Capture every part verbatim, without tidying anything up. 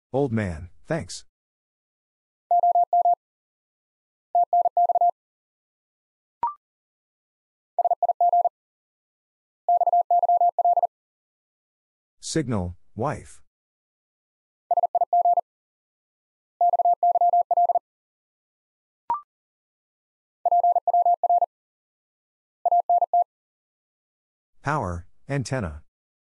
Old man, thanks. Signal, wife. Power, antenna.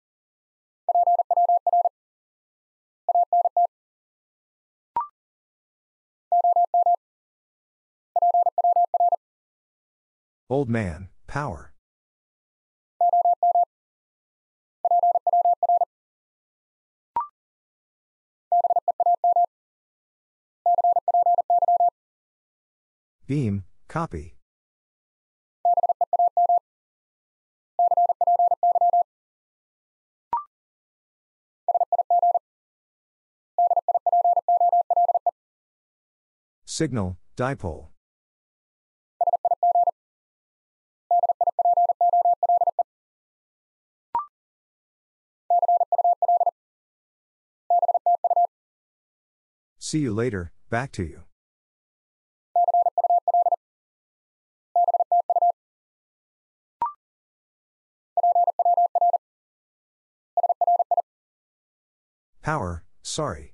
Old man, power. Beam, copy. Signal, dipole. See you later, back to you. Power, sorry.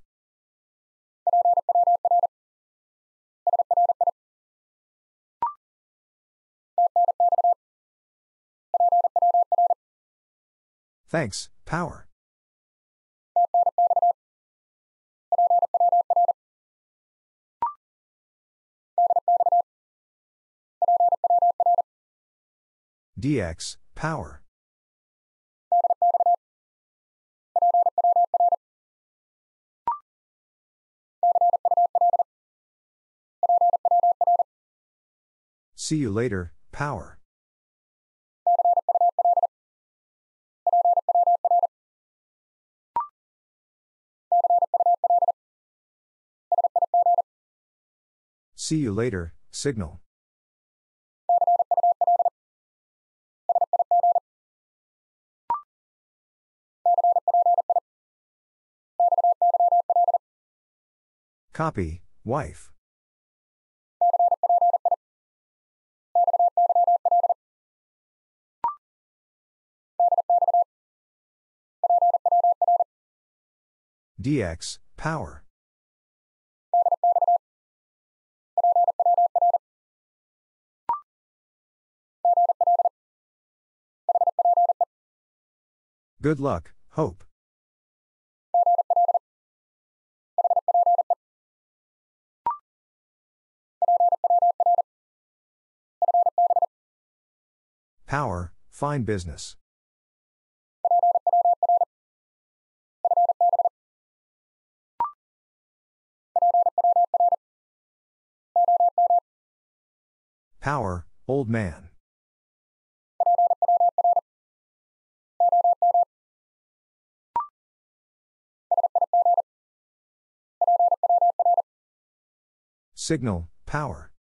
Thanks, power. D X, power. See you later, power. See you later, signal. Copy, wife. D X, power. Good luck, hope. Power, fine business. Power, old man. Signal, power.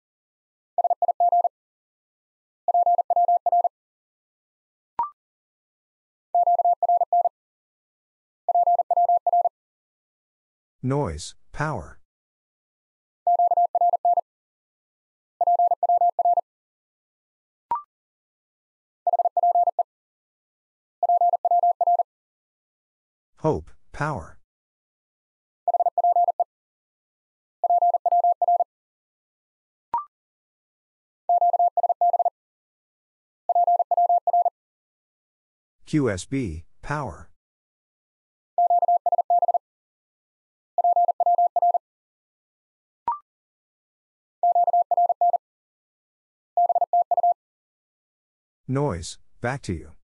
Noise, power. Hope, power. Q S B, power. Noise, back to you.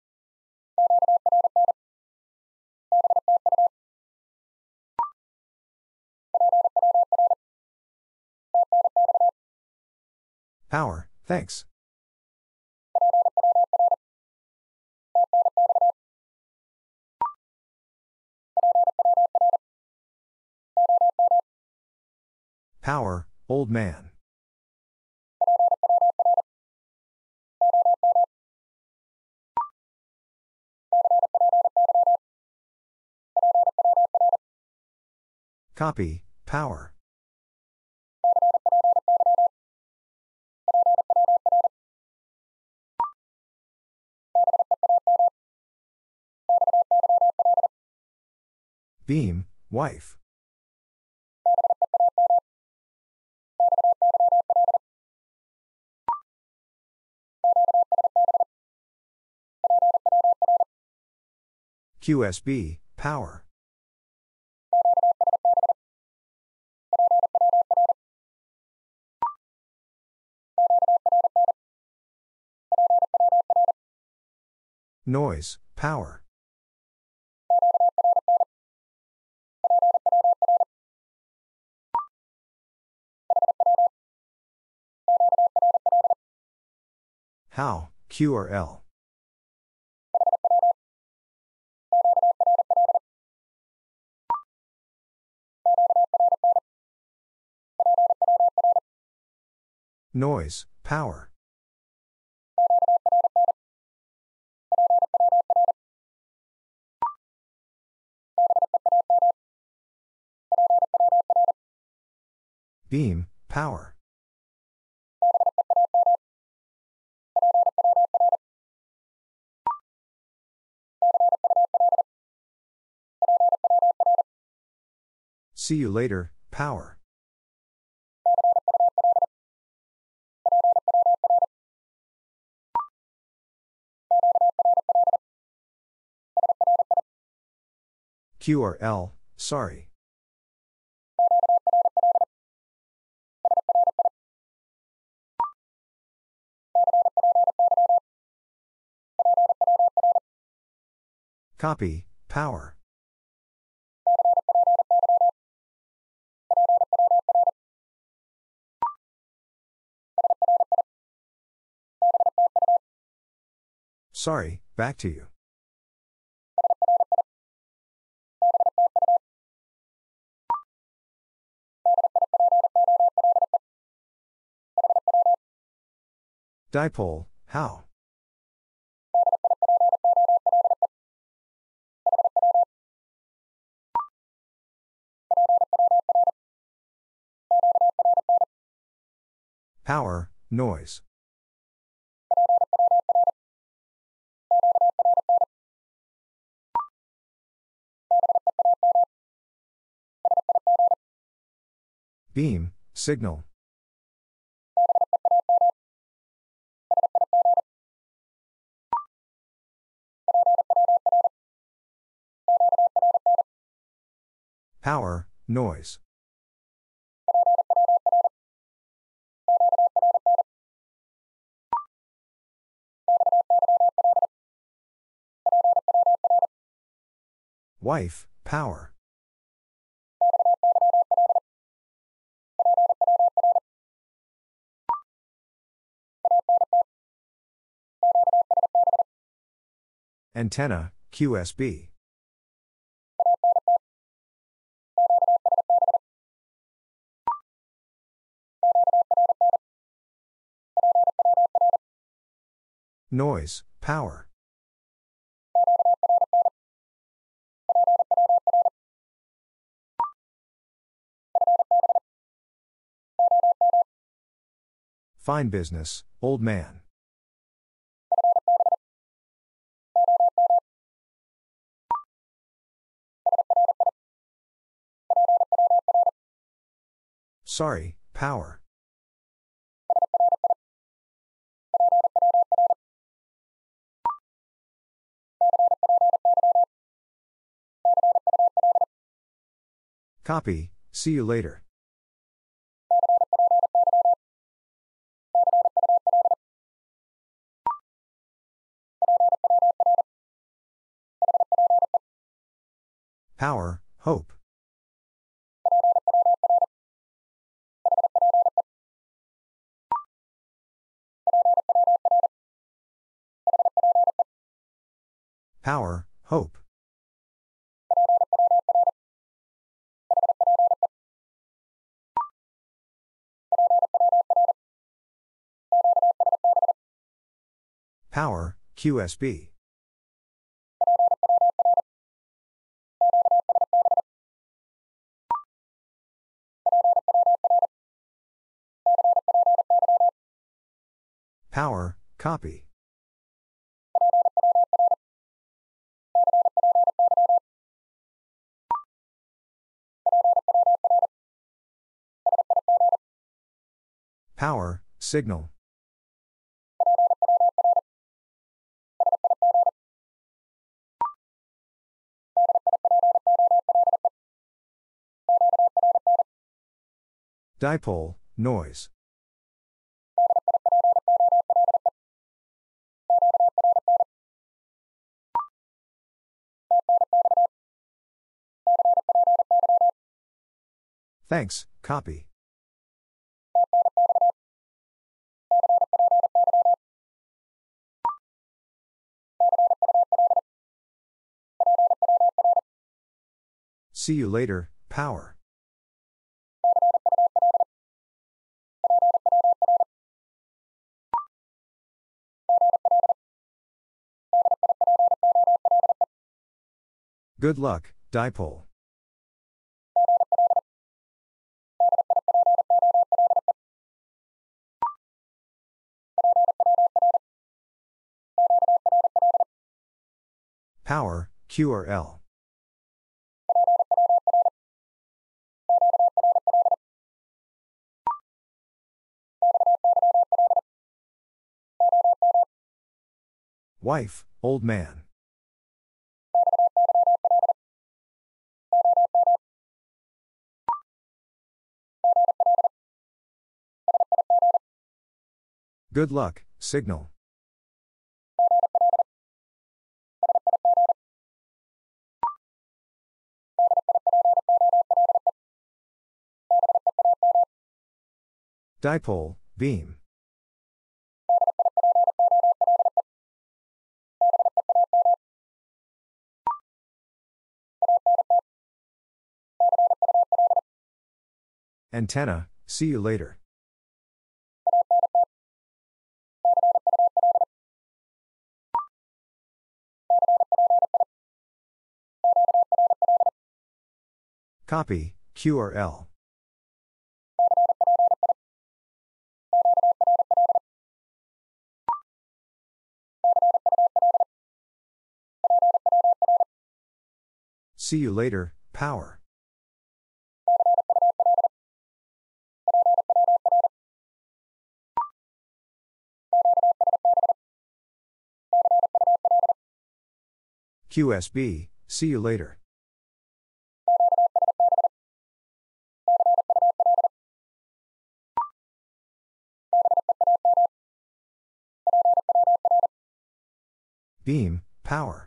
Power, thanks. Power, old man. Copy, power. Beam, wife. Q S B, power. Noise, power. How, Q or L. Noise, power. Beam, power. See you later, power. Q or L, sorry. Copy, power. Sorry, back to you. Dipole, how? Power, noise. Beam, signal. Power, noise. Wife, power. Antenna, Q S B. Noise, power. Fine business, old man. Sorry, power. Copy, see you later. Power, hope. Power, hope. Power, Q S B. Power, copy. Power, signal. Dipole, noise. Thanks, copy. See you later, power. Good luck, dipole. Power, Q or L. Wife, old man. Good luck, signal. Dipole, beam. Antenna, see you later. Copy, Q or L. See you later, power. Q S B, see you later. Beam, power.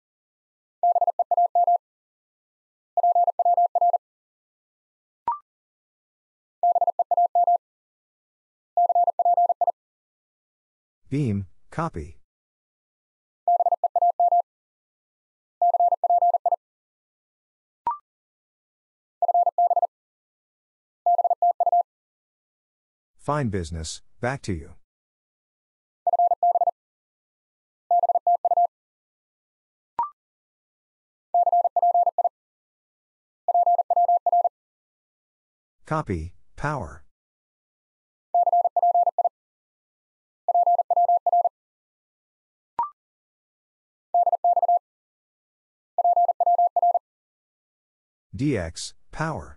Beam, copy. Fine business, back to you. Copy, power. D X, power.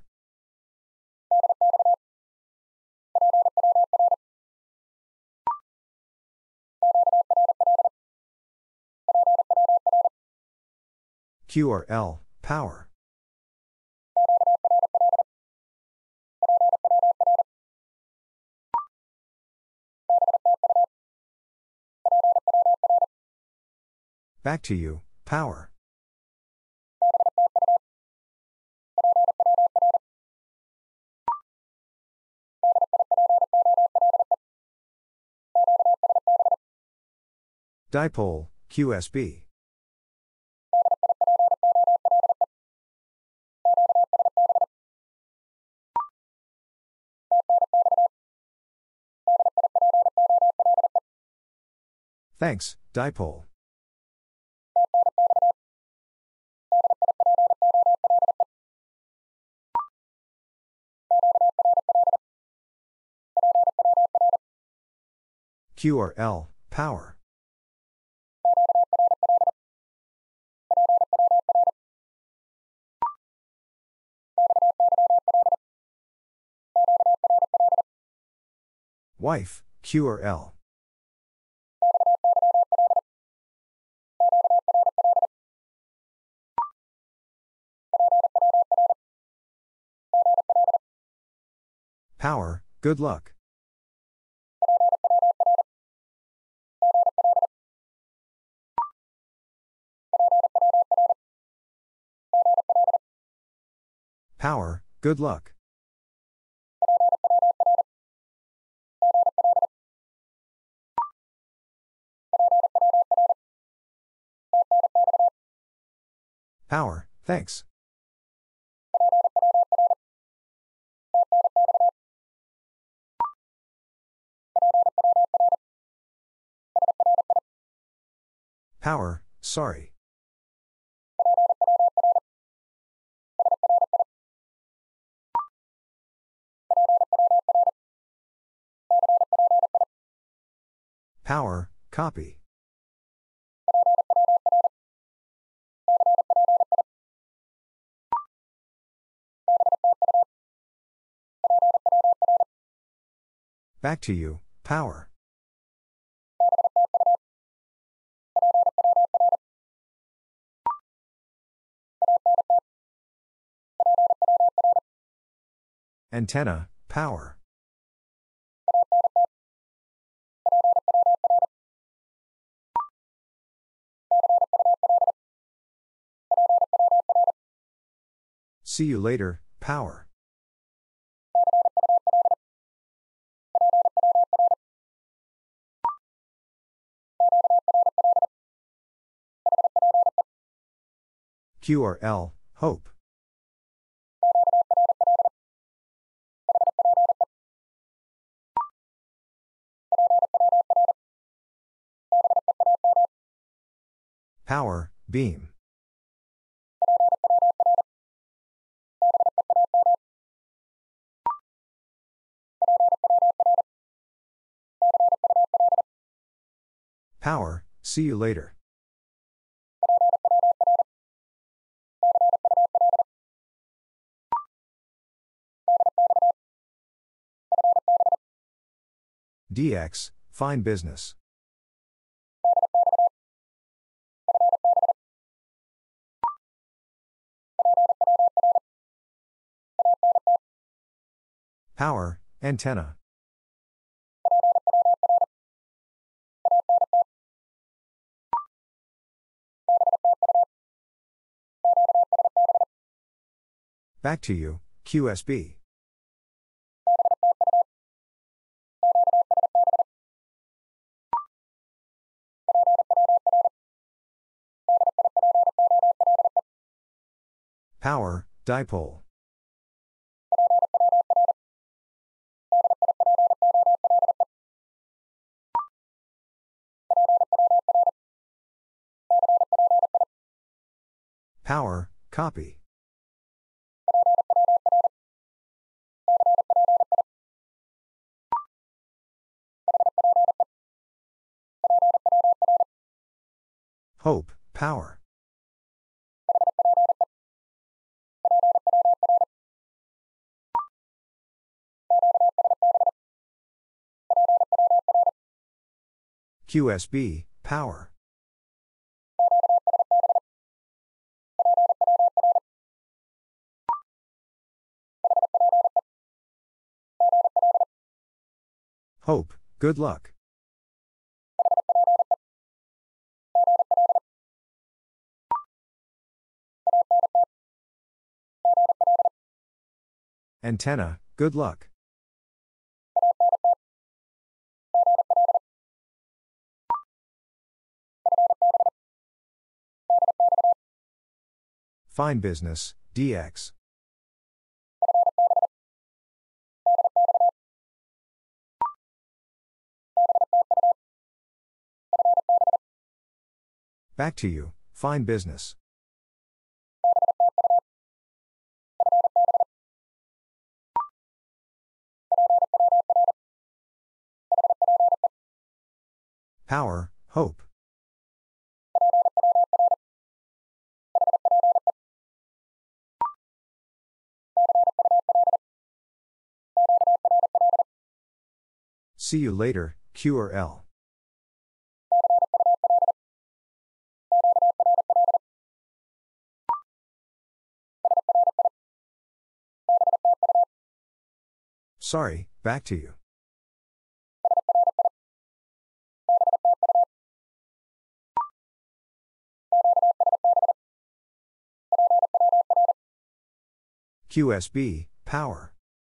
Q or L, power. Back to you, power. Dipole, Q S B. Thanks, dipole. Q R L, power. Wife, Q R L. Power, good luck. Power, good luck. Power, thanks. Power, sorry. Power, copy. Back to you, power. Antenna, power. See you later, power. Q R L, hope. Power, beam. Power, see you later. D X, fine business. Power, antenna. Back to you, Q S B. Power, dipole. Power, copy. Hope, power. Q S B, power. Hope, good luck. Antenna, good luck. Fine business, D X. Back to you, fine business. Power, hope. See you later, Q or L. Sorry, back to you. Q S B, power.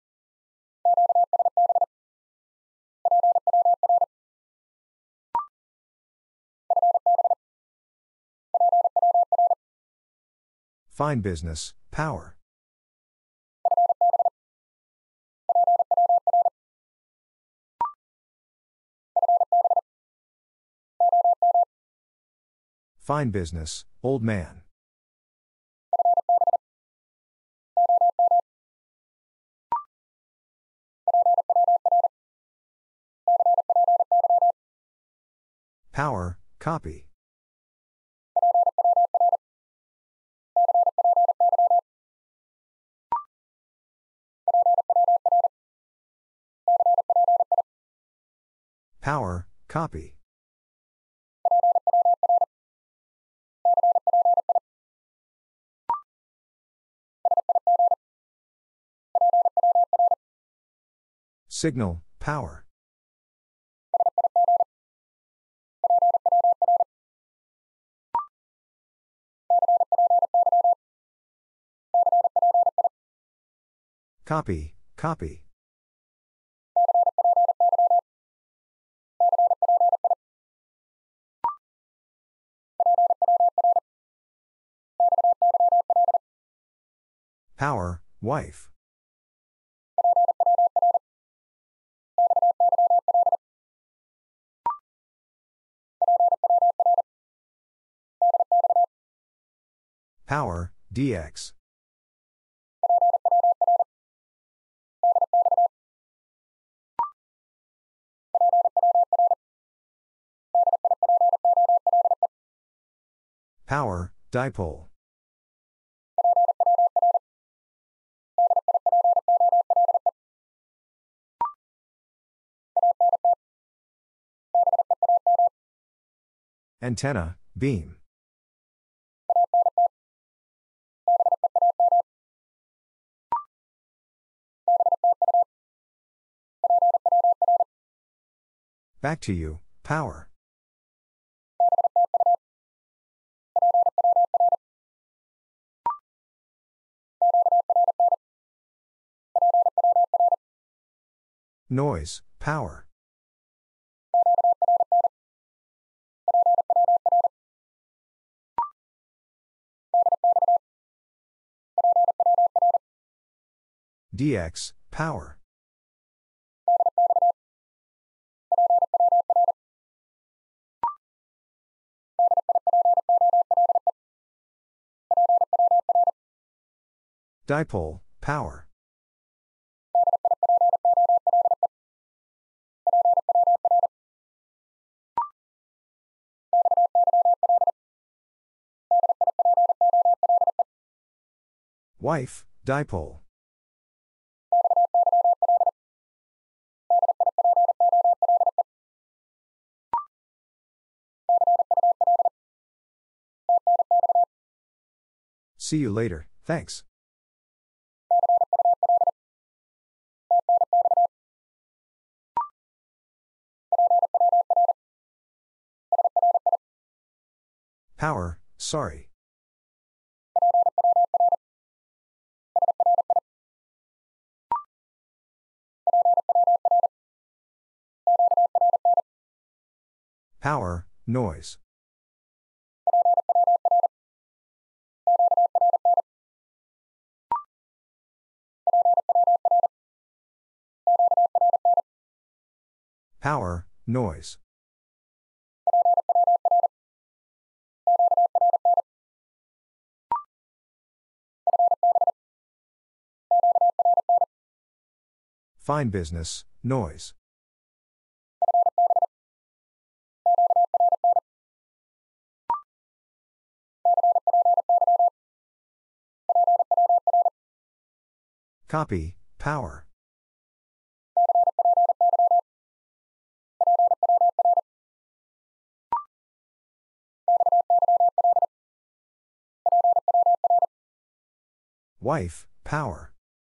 Fine business, power. Fine business, old man. Power, copy. Power, copy. Signal, power. Copy, copy. Power, wife. Power, D X. Power, dipole. Antenna, beam. Back to you, power. Noise, power. D X, power. Dipole, power. Wife, dipole. See you later, thanks. Power, sorry. Power, noise. Power, noise. Fine business, noise. Copy, power. Wife, power.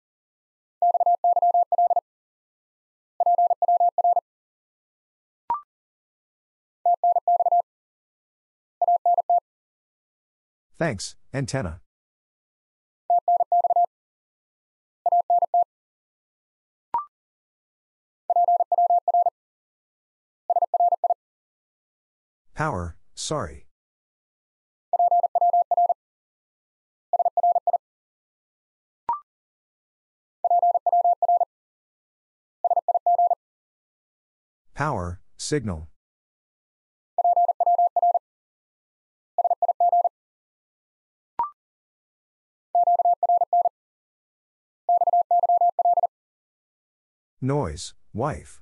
Thanks, antenna. Power, sorry. Power, signal. Noise, wife.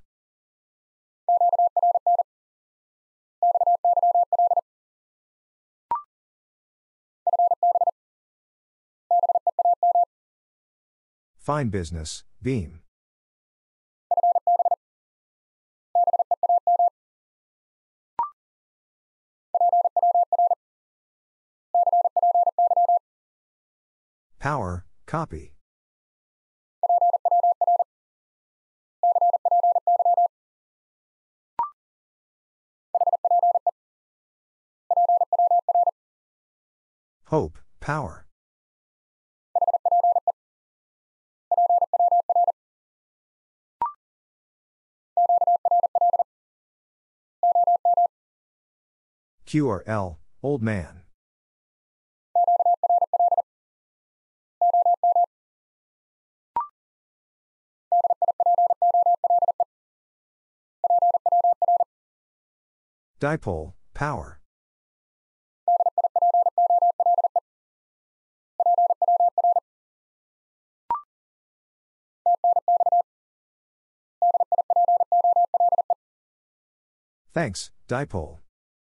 Fine business, beam. Power, copy. Hope, power. Q R L, old man. Dipole, power. Thanks, dipole.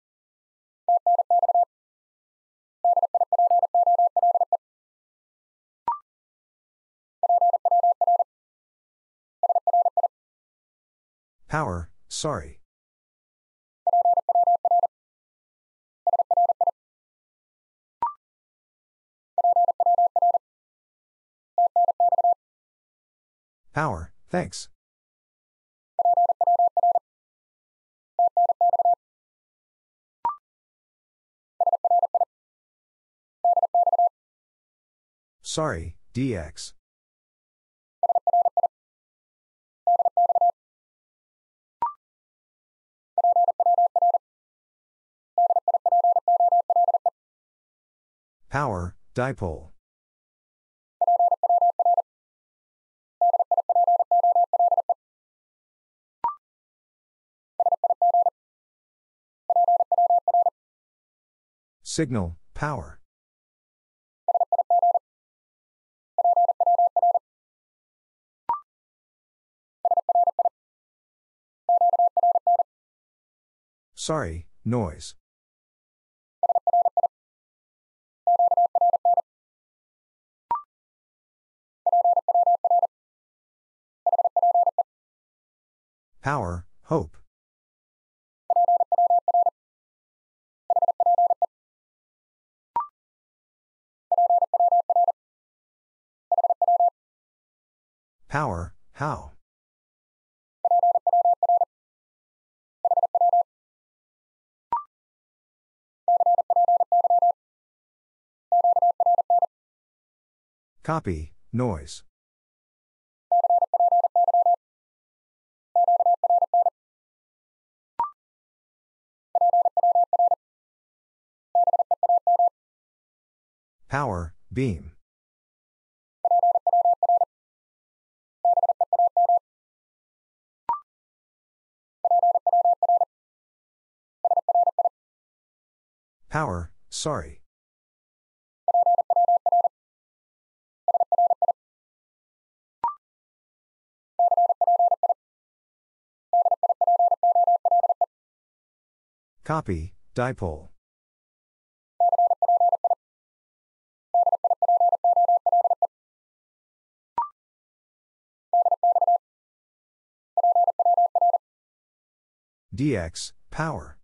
Power, sorry. Power, thanks. Sorry, D X. Power, dipole. Signal, power. Sorry, noise. Power, hope. Power, how. Copy, noise. Power, beam. Power, sorry. Copy, dipole. dx, power.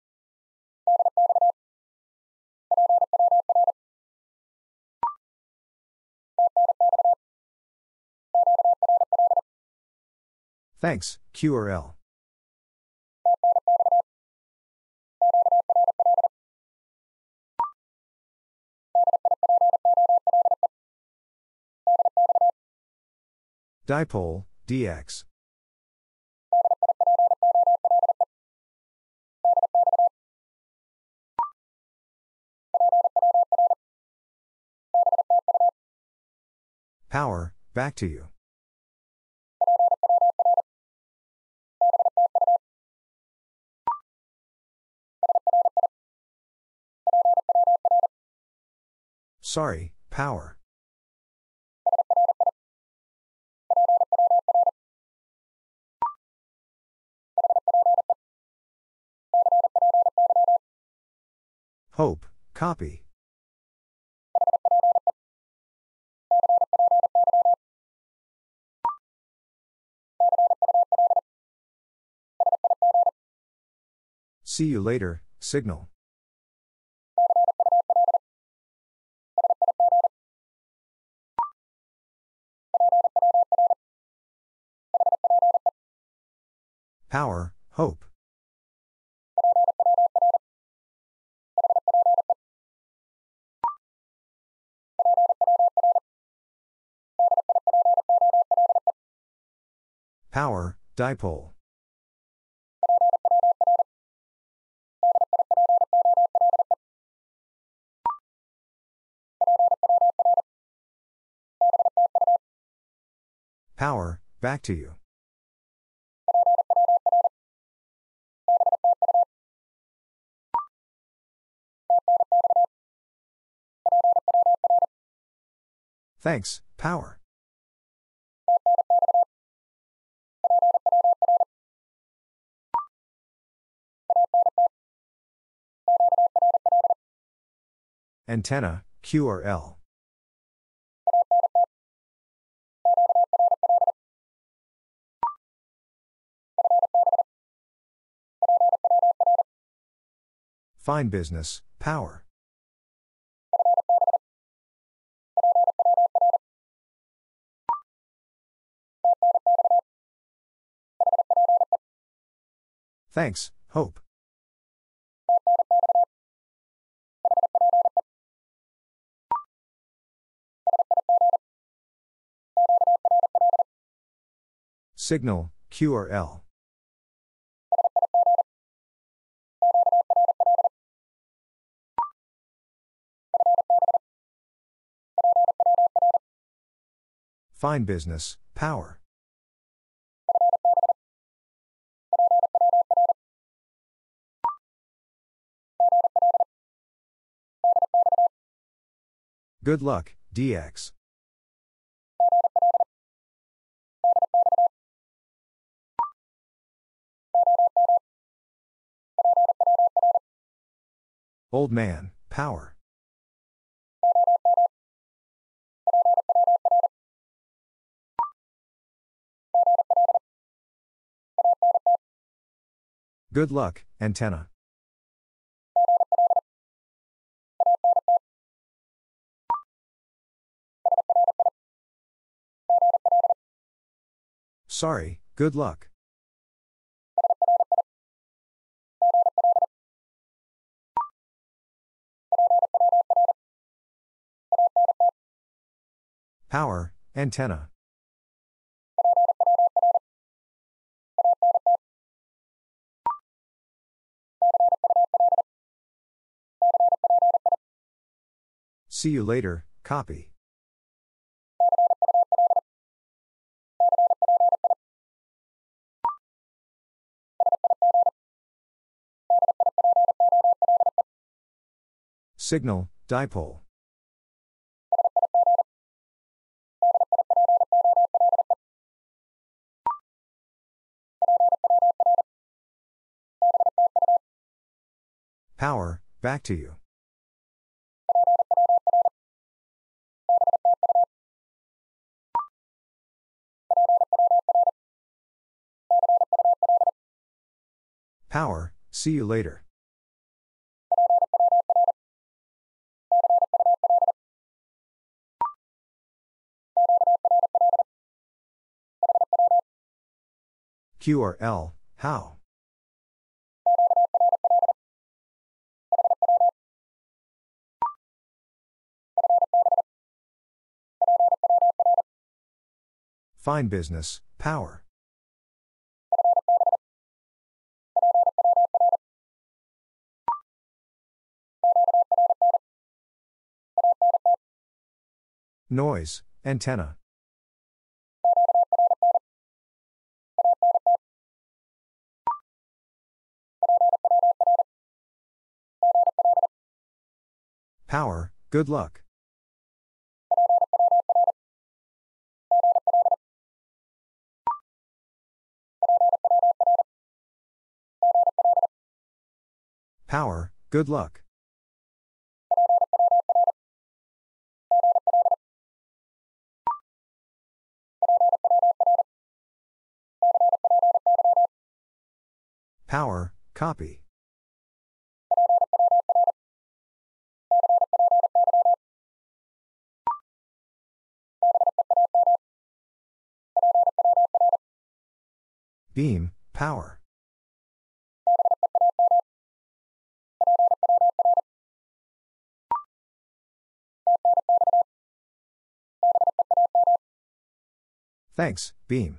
Thanks, Q or L. Dipole, dx. Power, back to you. Sorry, power. Hope, copy. See you later, signal. Power, hope. Power, dipole. Power, back to you. Thanks, power. Antenna, Q or L. Fine business, power. Thanks, hope. Signal, Q or L. Fine business, power. Good luck, D X. Old man, power. Good luck, antenna. Sorry, good luck. Power, antenna. See you later, copy. Signal, dipole. Power, back to you. Power, see you later. Q R L, how. Fine business, power. Noise, antenna. Power, good luck. Power, good luck. Power, copy. Beam, power. Thanks, beam.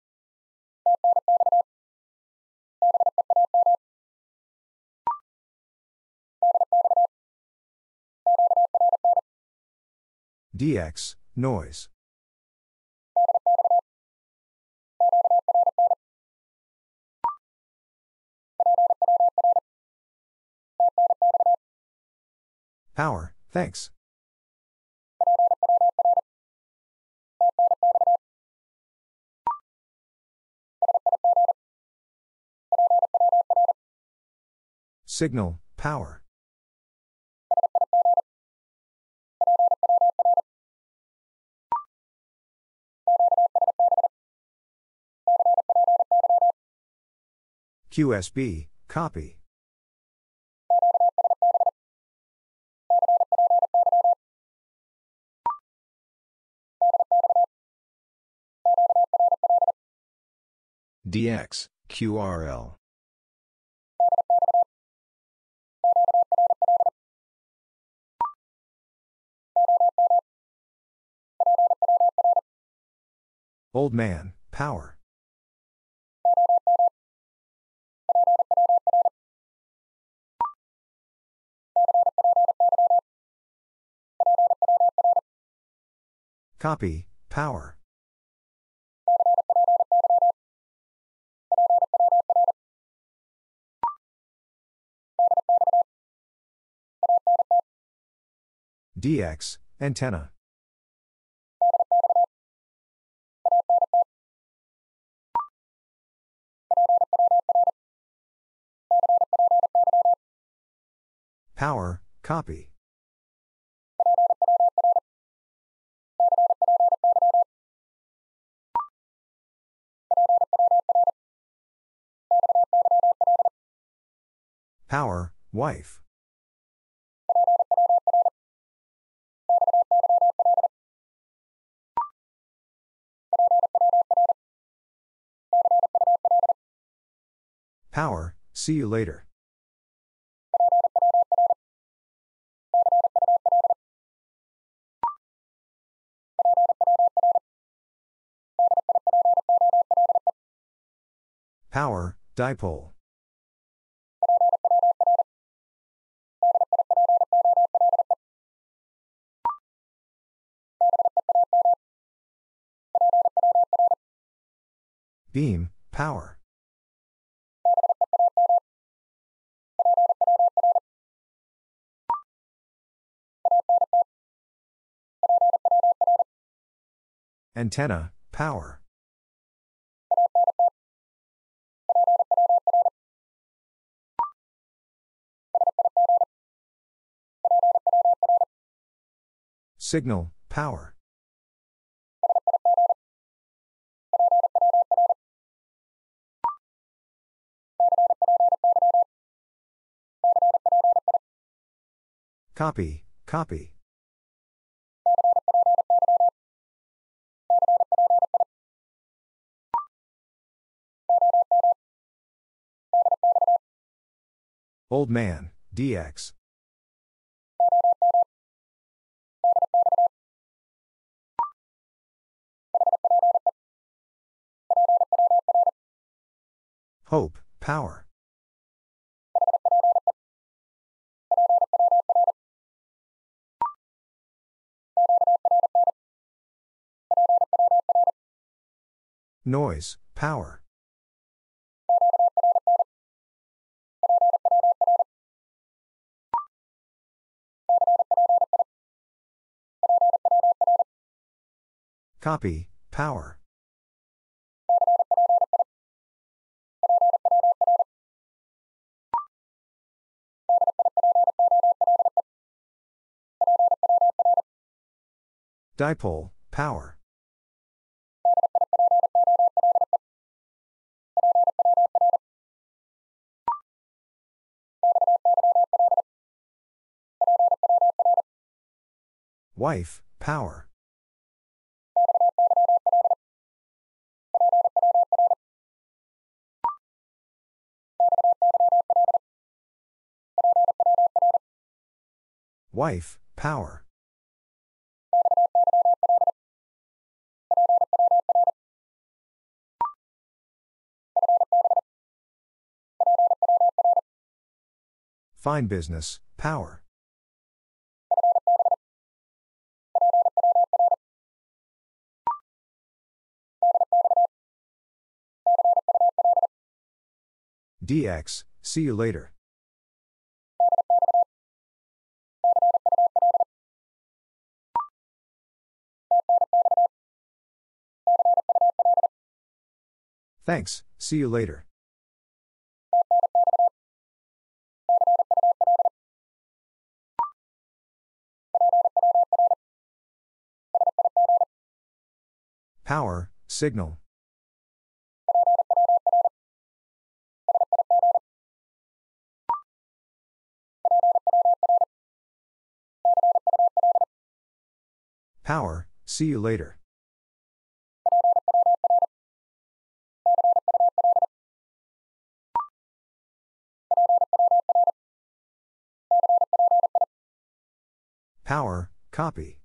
D X, noise. Power, thanks. Signal, power. Q S B, copy. D X, Q R L. Old man, power. Copy, power. D X, antenna. Power, copy. Power, wife. Power, see you later. Power, dipole. Beam, power. Antenna, power. Signal, power. Copy, copy. Old man, D X. Hope, power. Noise, power. Copy, power. Dipole, power. Wife, power. Wife, power. Fine business, power. D X, see you later. Thanks, see you later. Power, signal. Power, see you later. Power, copy.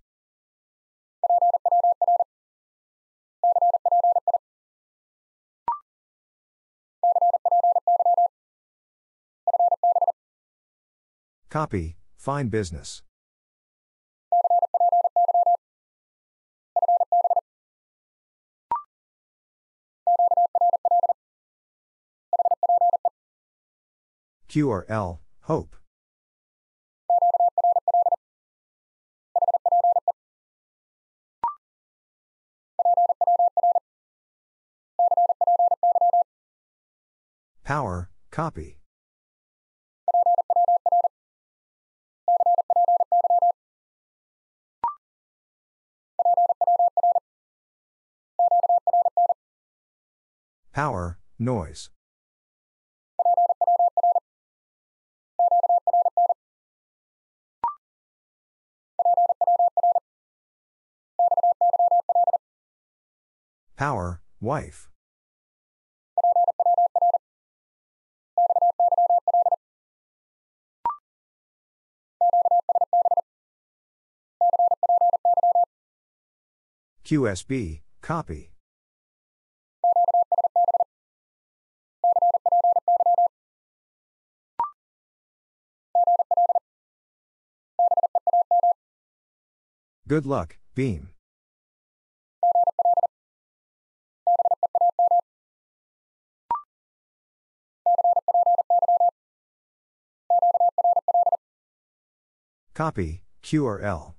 Copy, fine business. Q R L, hope. Power, copy. Power, noise. Power, wife. Q S B, copy. Good luck, Beam. Copy, Q R L.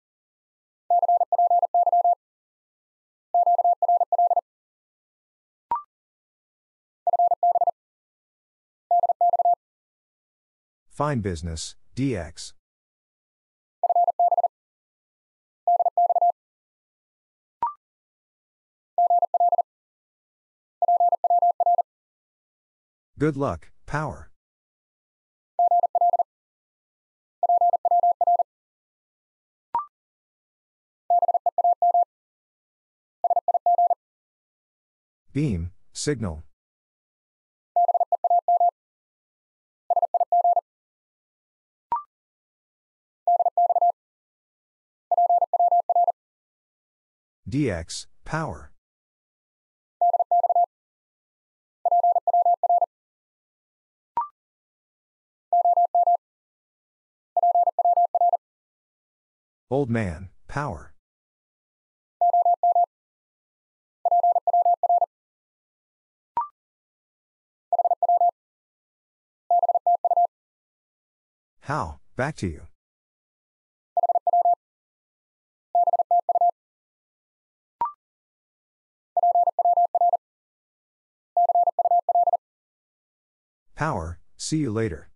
Fine business, D X. Good luck, power. beam, signal. Dx, power. Old man, power. How, back to you. Power, see you later.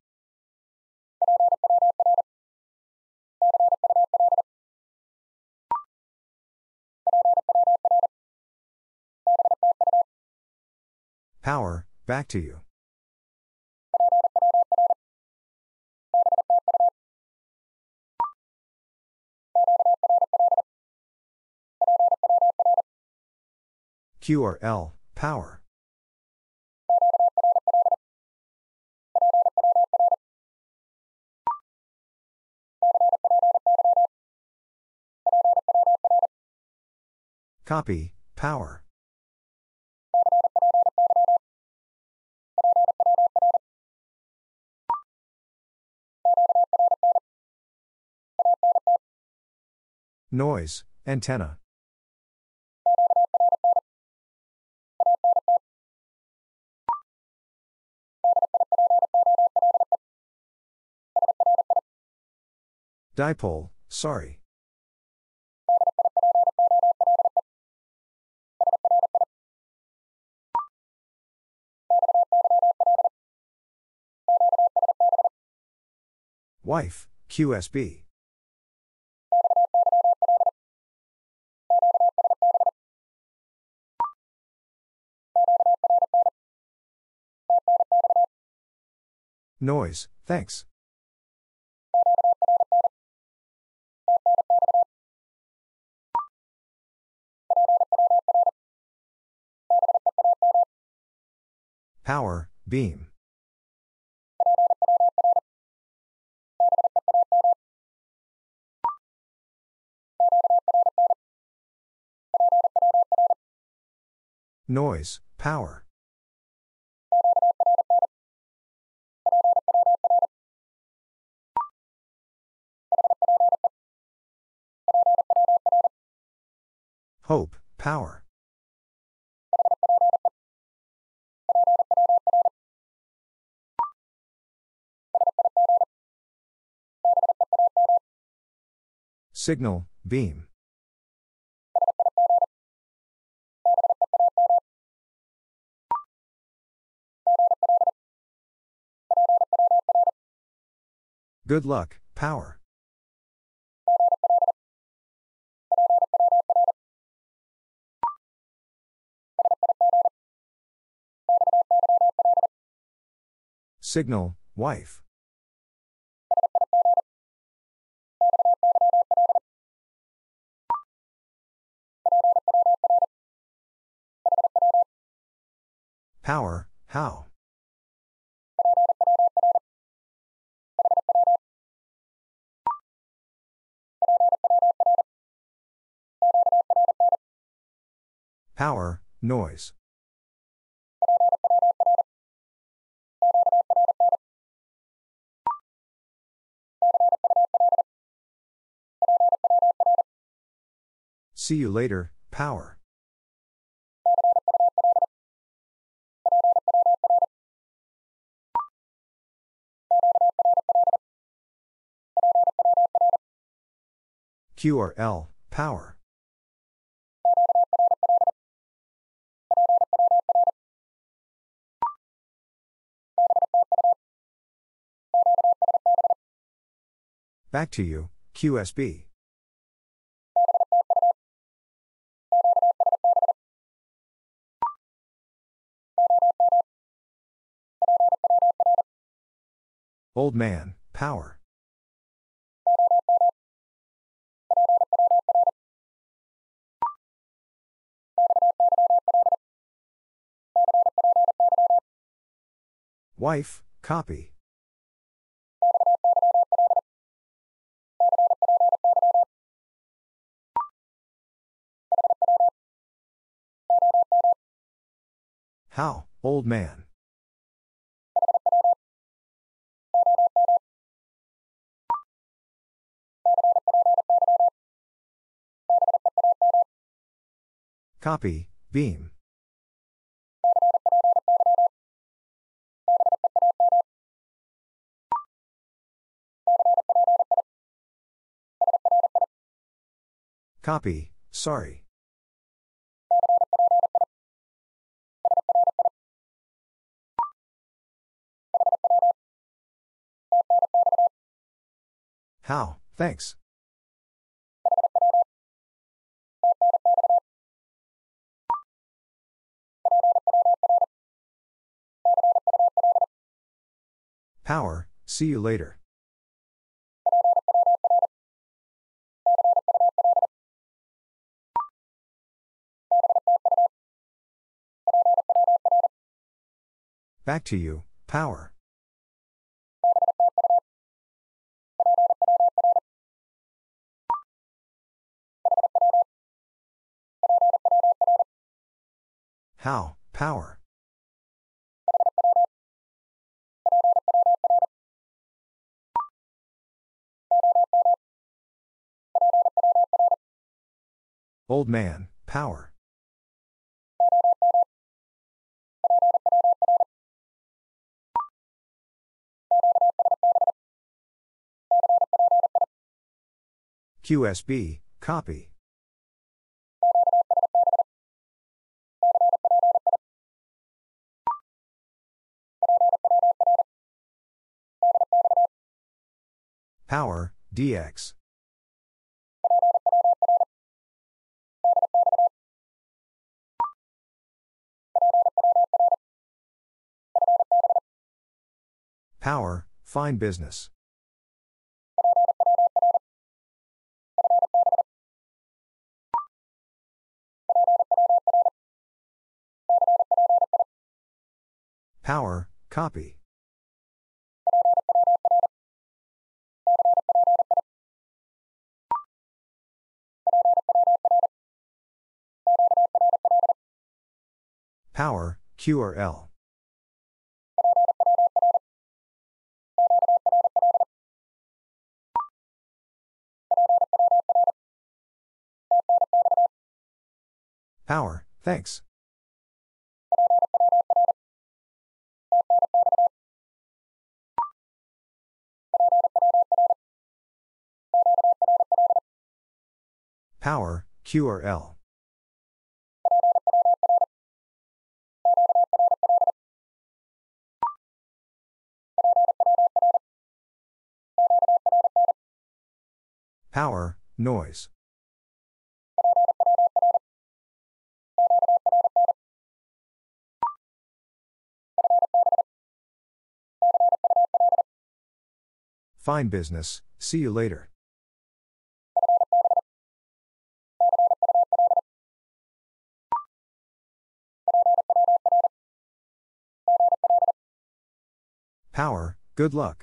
Power, back to you. Q R L, power. Copy, power. Noise, antenna. Dipole, sorry. Wife, Q S B. Noise, thanks. Power, beam. Noise, power. Hope, power. Signal, beam. Good luck, power. Signal, wife. Power, how. Power, noise. See you later, power. Q R L, power. Back to you, Q S B. Old man, power. Wife, copy. How, old man. Copy, beam. Copy, sorry. How, thanks. Power, see you later. Back to you, power. How, power. Old man, power. Q S B, copy. Power, D X. Power, fine business. Power, copy. Power, Q R L. Power, thanks. Power, Q R L. Power, noise. Fine business, see you later. Power, good luck.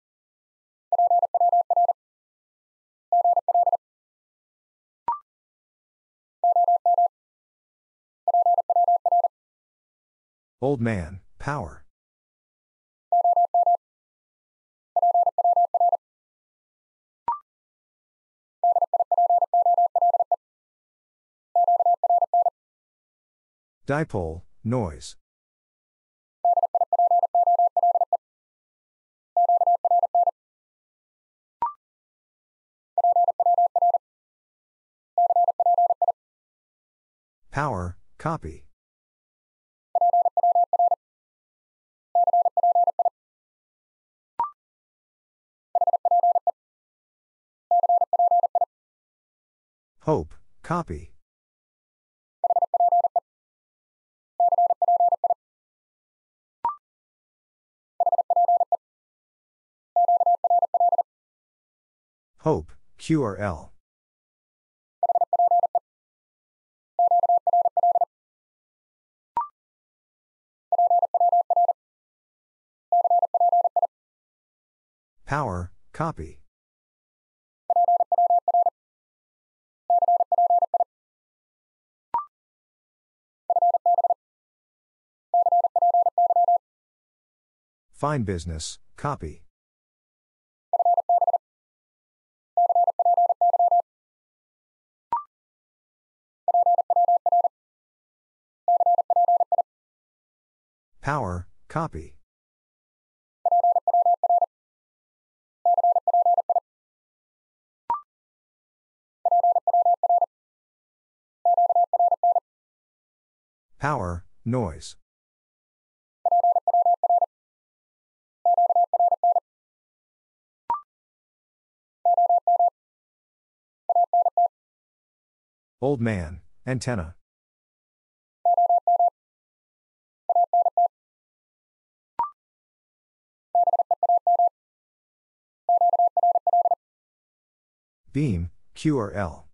Old man, power. Dipole, noise. Power, copy. Hope, copy. Hope, Q R L. Power, copy. Fine business, copy. Power, copy. Power, noise. Old man, antenna. Beam, Q or L.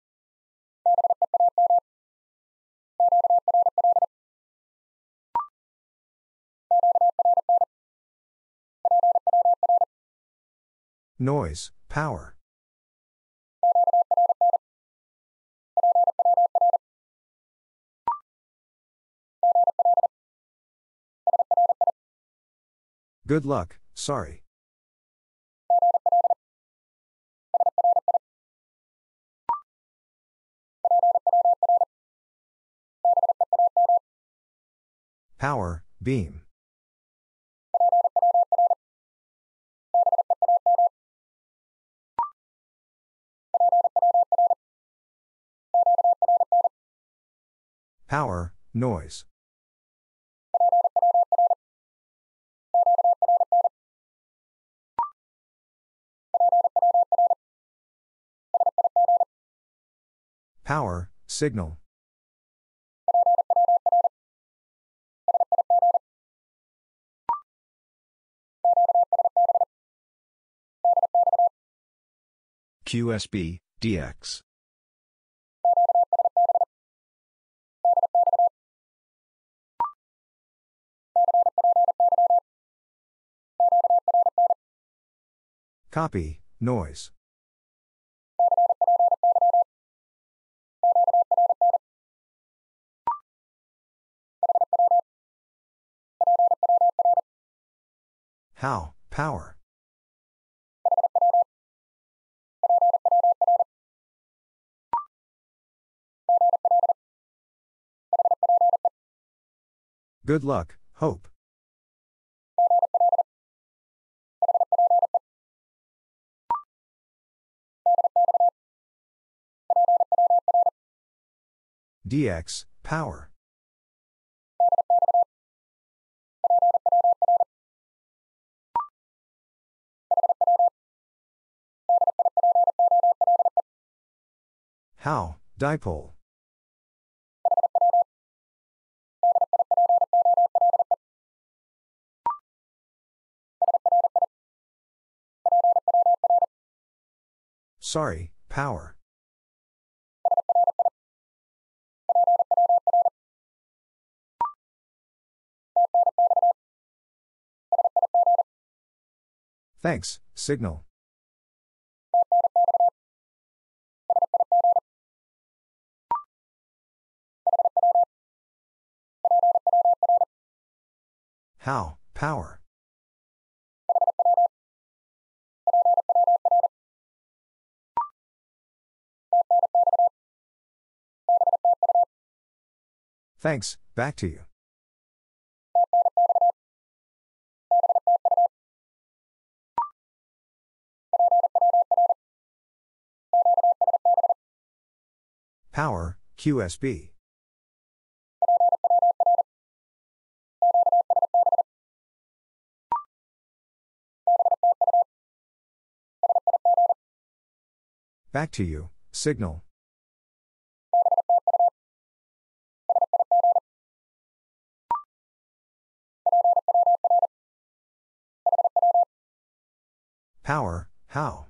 Noise, power. Good luck, sorry. Power, beam. Power, noise. Power, signal. Q S B, D X. Copy, noise. How, power. Good luck, hope. D X, power. How, dipole. Sorry, power. Thanks, signal. How, power. Thanks, back to you. Power, Q S B. Back to you, signal. Power, how.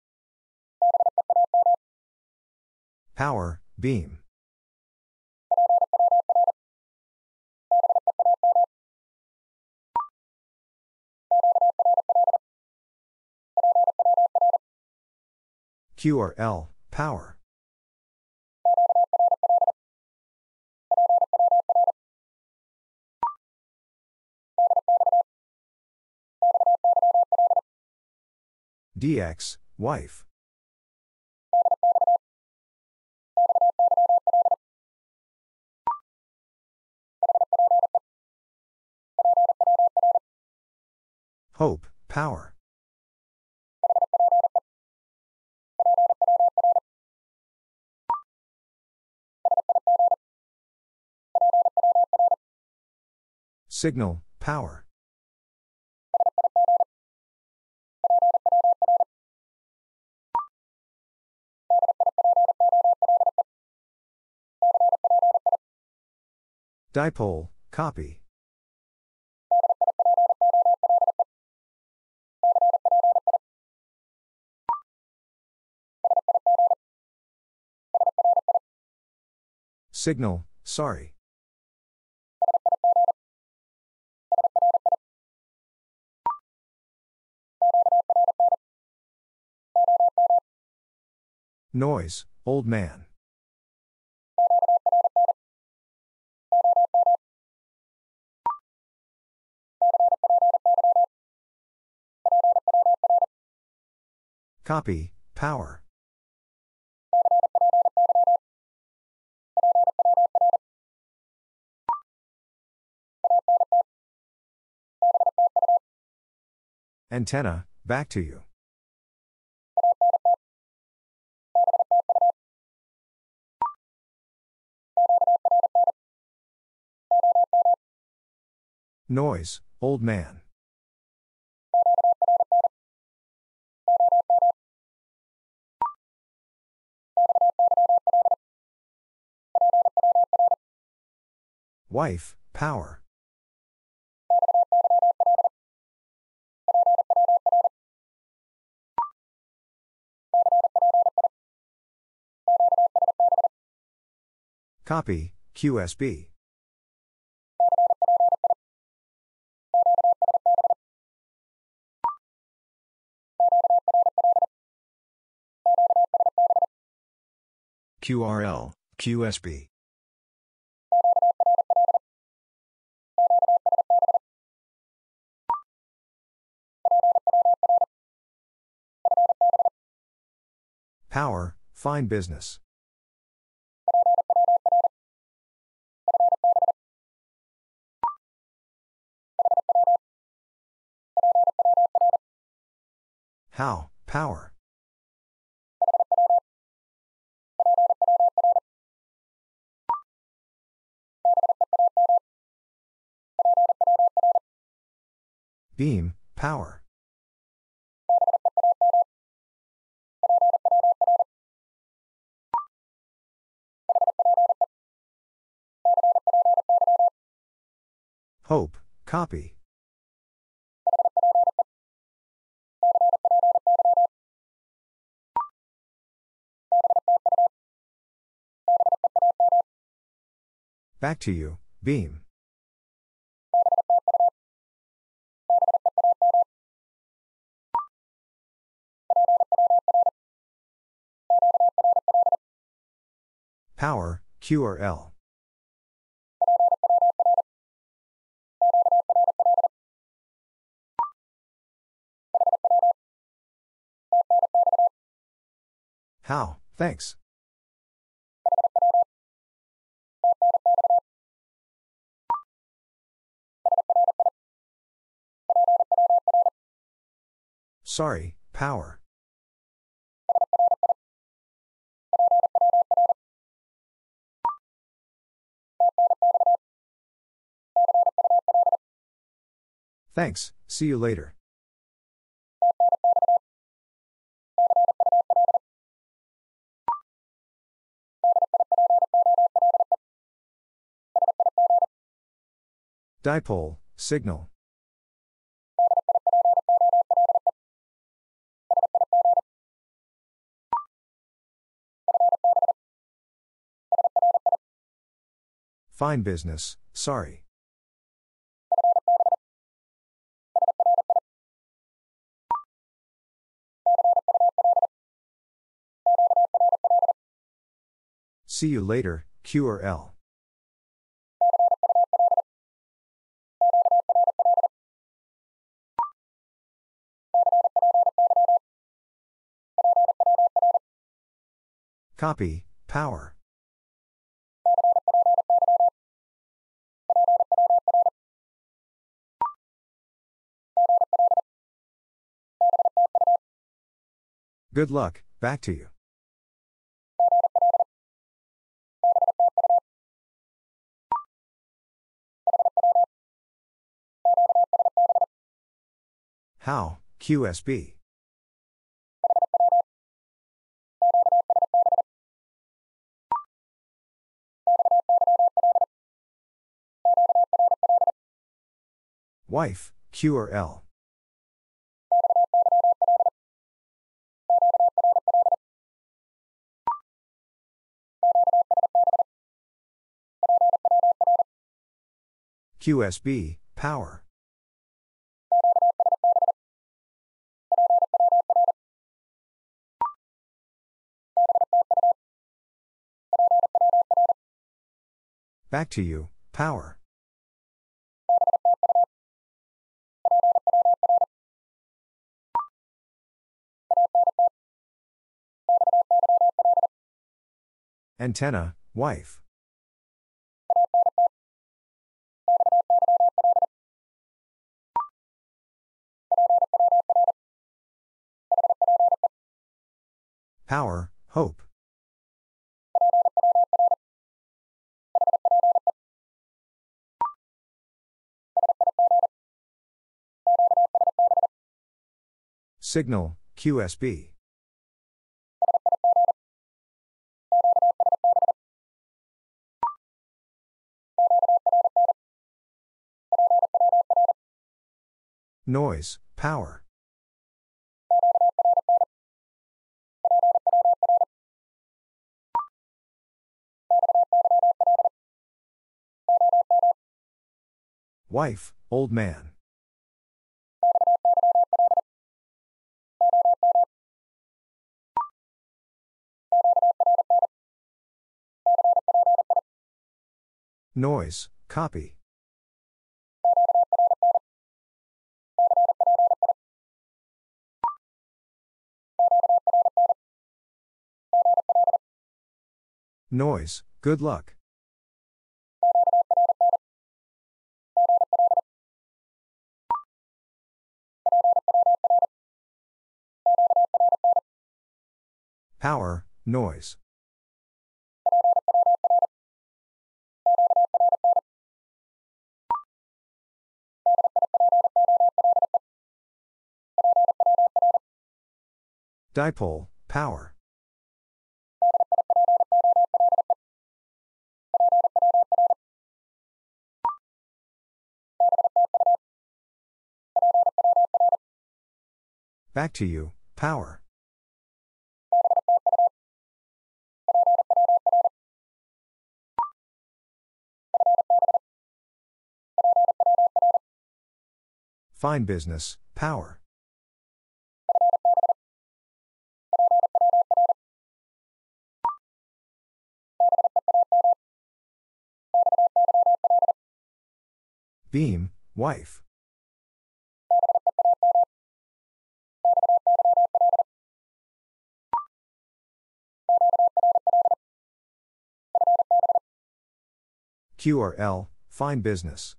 Power, beam. Q R L, power. D X, wife. Hope, power. Signal, power. Dipole, copy. Signal, sorry. Noise, old man. Copy, power. Antenna, back to you. Noise, old man. Wife, power. Copy, Q S B. Q R L, Q S B. Power, fine business. How, power. Beam, power. Hope, copy. Back to you, beam. Power, Q R L. How, thanks. Sorry, power. Thanks, see you later. Dipole, signal. Fine business, sorry. See you later, Q or L. Copy, power. Good luck, back to you. How, Q S B. Wife, Q or L. Q S B, power. Back to you, power. Antenna, wife. Power, hope. Signal, Q S B. Noise, power. Wife, old man. Noise, copy. Noise, good luck. Power, noise. Dipole, power. Back to you, power. Fine business, power. Beam, wife. Q or L, fine business.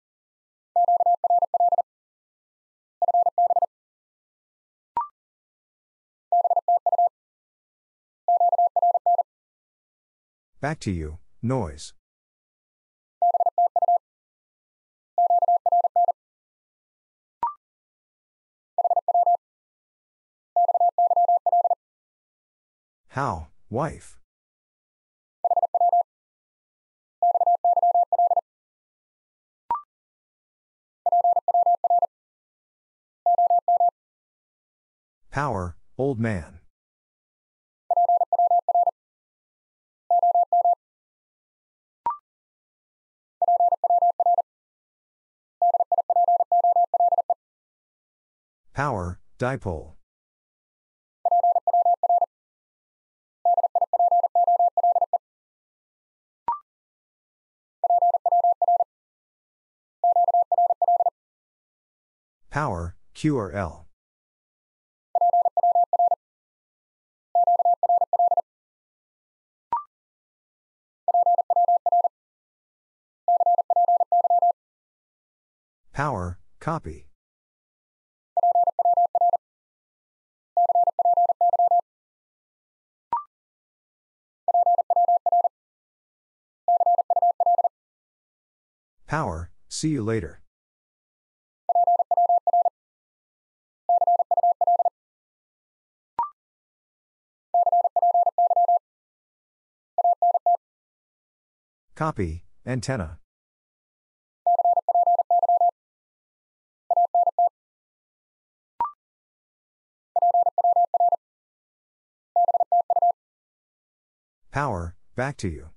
Back to you, noise. How, wife. Power, old man. Power, dipole. Power, Q R L. Power, copy. Power, see you later. Copy, antenna. Power, back to you.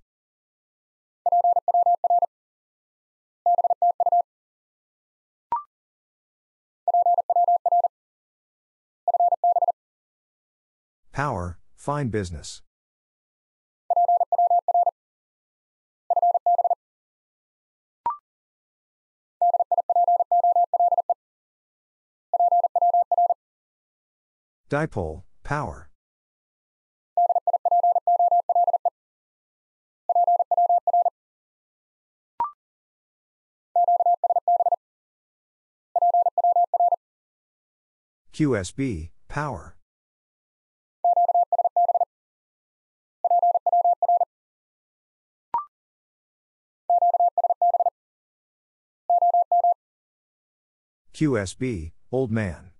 Power, fine business. Dipole, power. Q S B, power. Q S B, old man.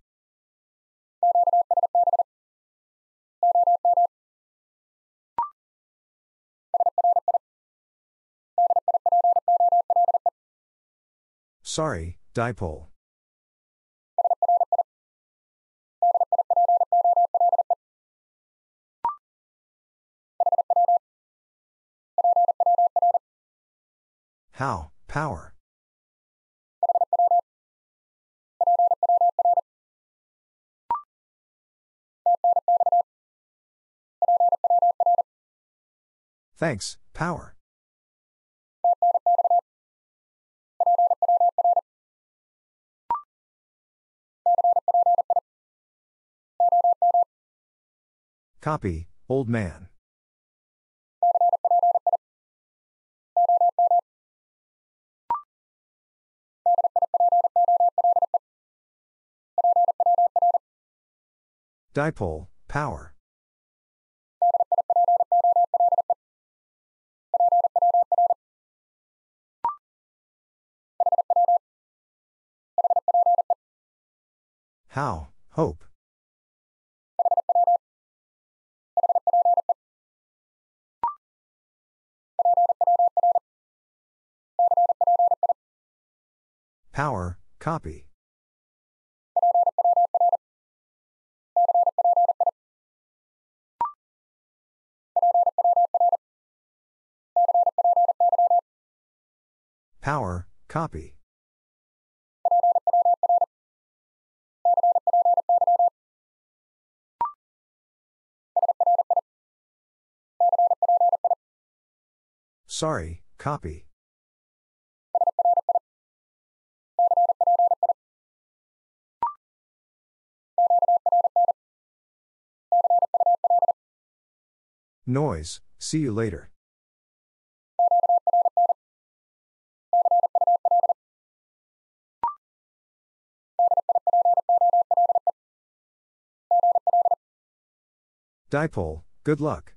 Sorry, dipole. How, power. Thanks, power. Copy, old man. Dipole, power. How, hope. Power, copy. Power, copy. Sorry, copy. Noise, see you later. Dipole, good luck.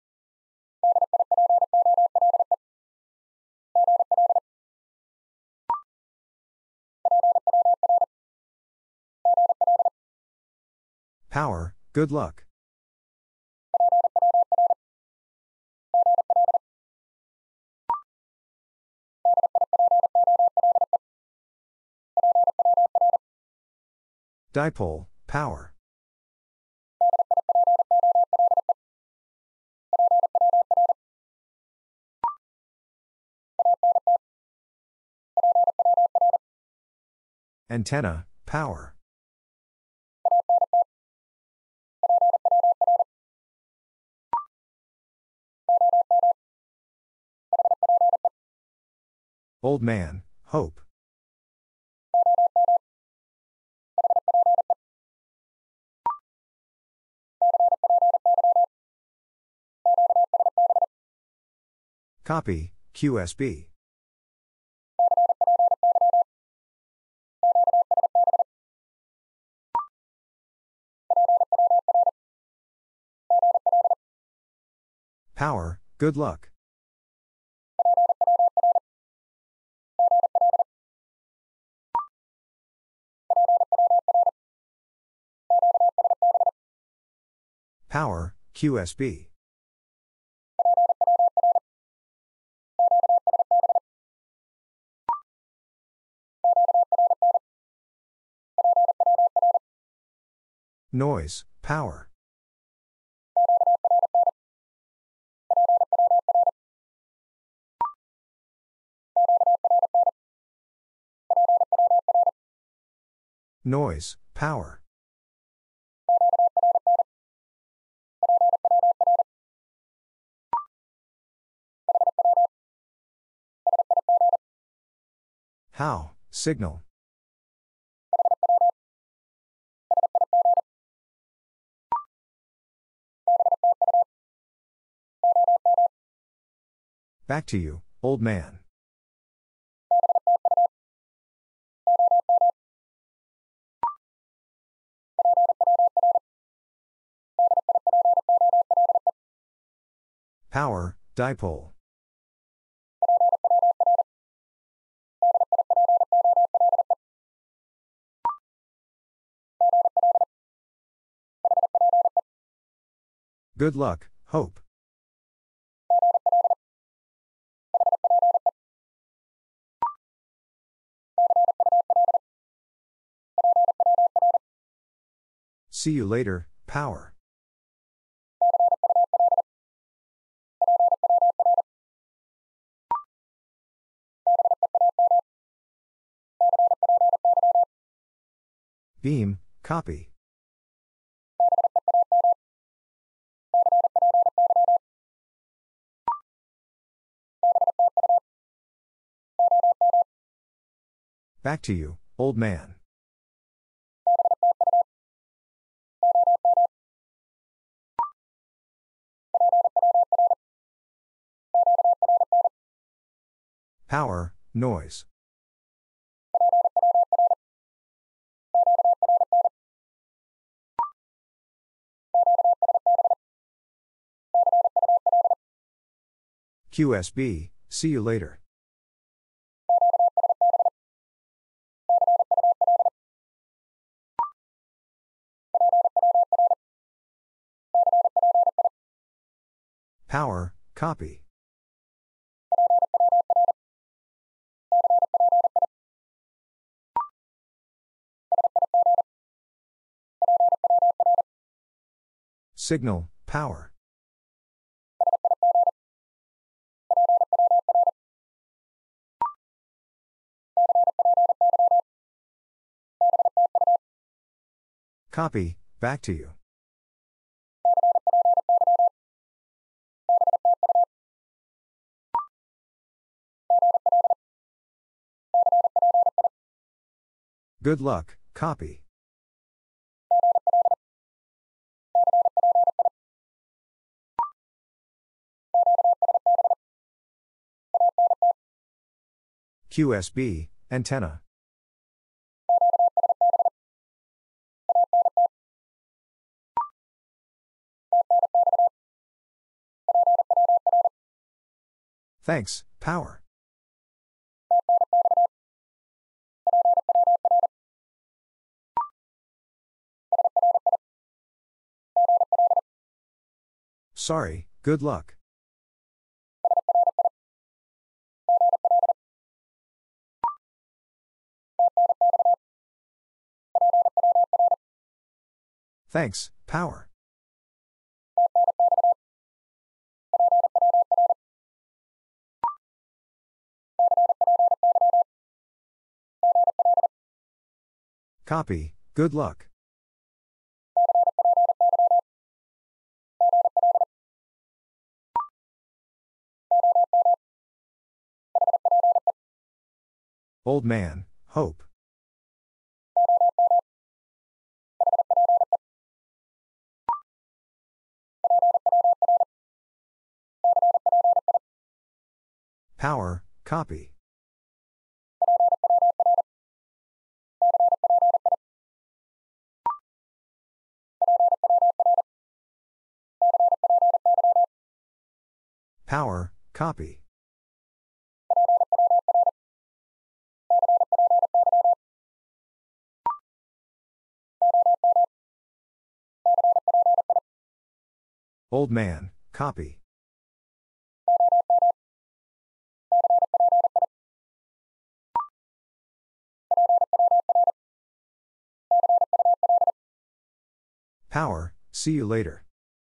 Power, good luck. Dipole, power. Antenna, power. Old man, hope. Copy, Q S B. Power, good luck. Power, Q S B. Noise, power. Noise, power. How, signal. Back to you, old man. Power, dipole. Good luck, hope. See you later, power. Beam, copy. Back to you, old man. Power, noise. Q S B, see you later. Power, copy. Signal, power. Copy, back to you. Good luck, copy. Q S B, antenna. Thanks, power. Sorry, good luck. Thanks, power. Copy, good luck. Old man, hope. Power, copy. Power, copy. Old man, copy. Power, see you later.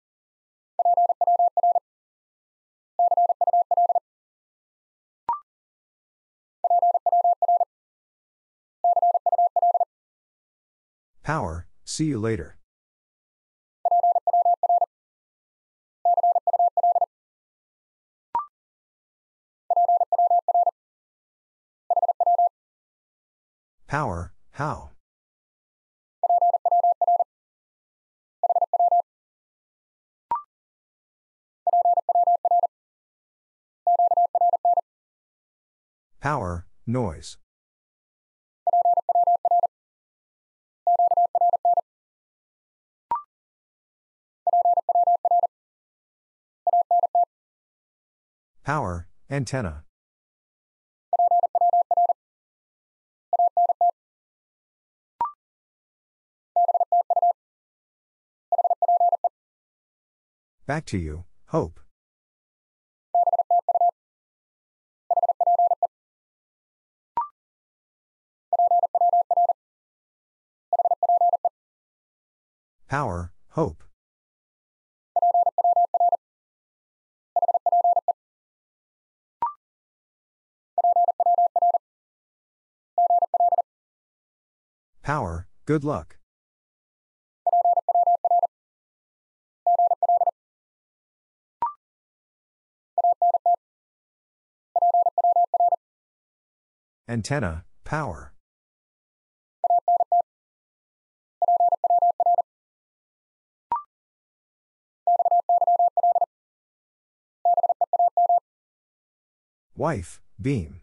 Power, see you later. Power, how? Power, noise. Power, antenna. Back to you, hope. Power, hope. Power, good luck. Antenna, power. Wife, beam.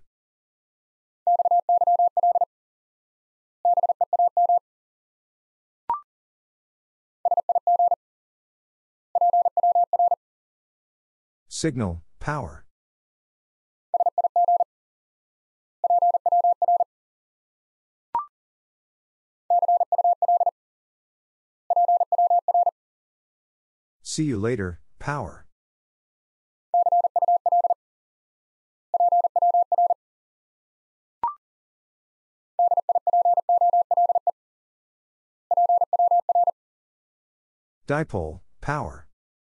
Signal, power. See you later, power. Dipole, power.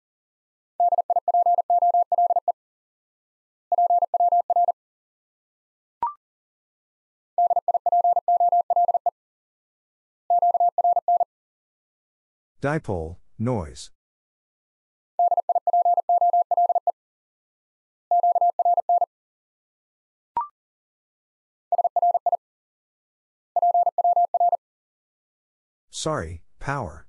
Dipole, noise. Sorry, power.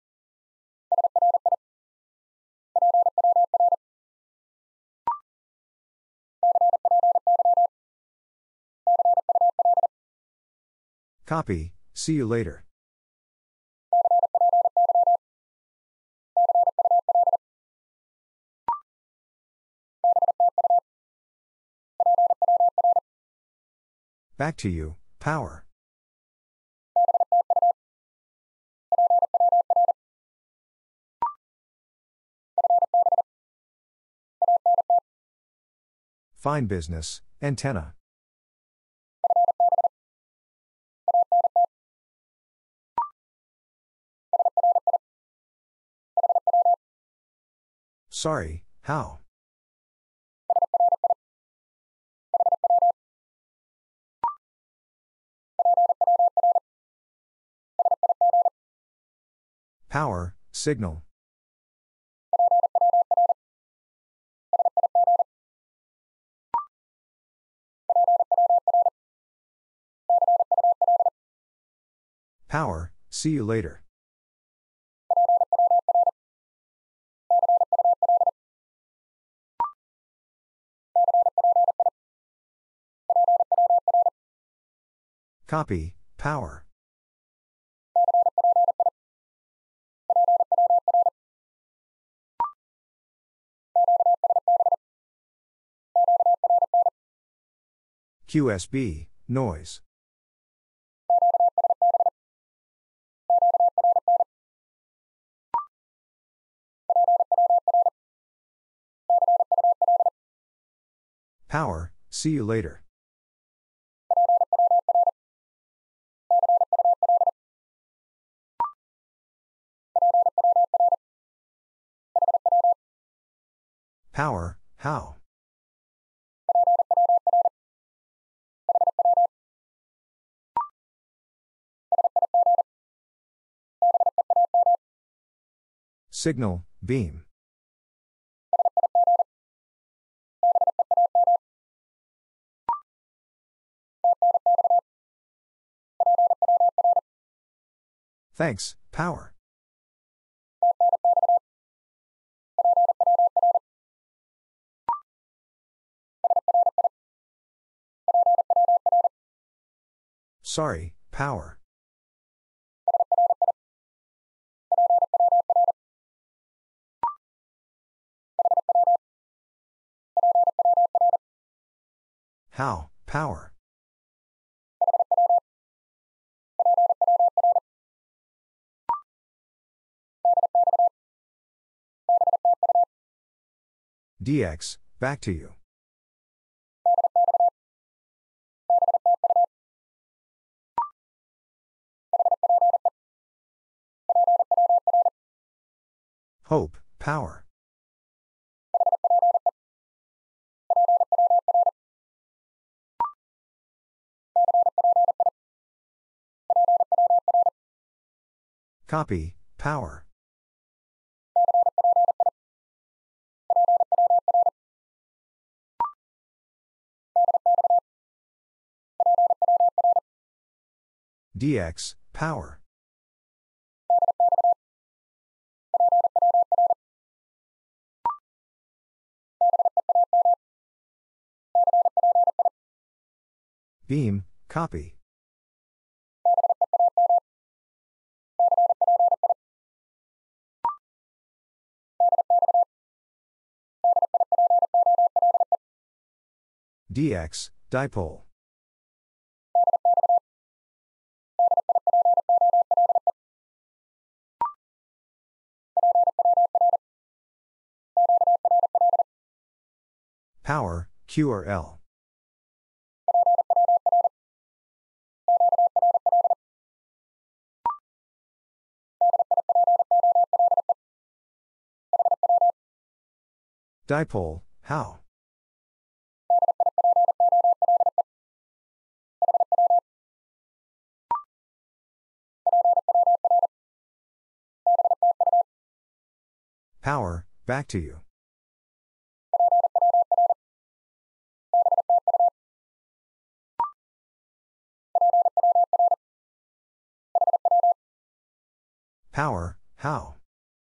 Copy, see you later. Back to you, power. Fine business, antenna. Sorry, how? Power, signal. Power, see you later. Copy, power. Q S B, noise. Power, see you later. Power, how? Signal, beam. Thanks, power. Sorry, power. How, power. D X, back to you. Hope, power. Copy, power. D X, power. Beam, copy. D X, dipole. Power, Q or L. Dipole, how? Power, back to you. Power, how?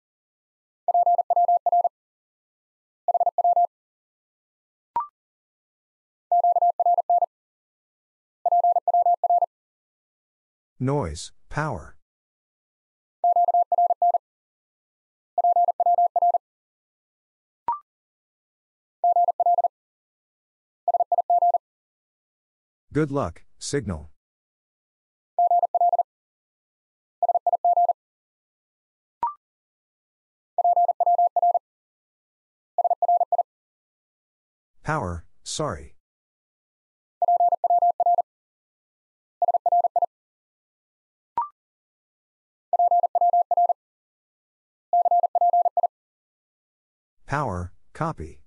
Noise, power. Good luck, signal. Power, sorry. Power, copy.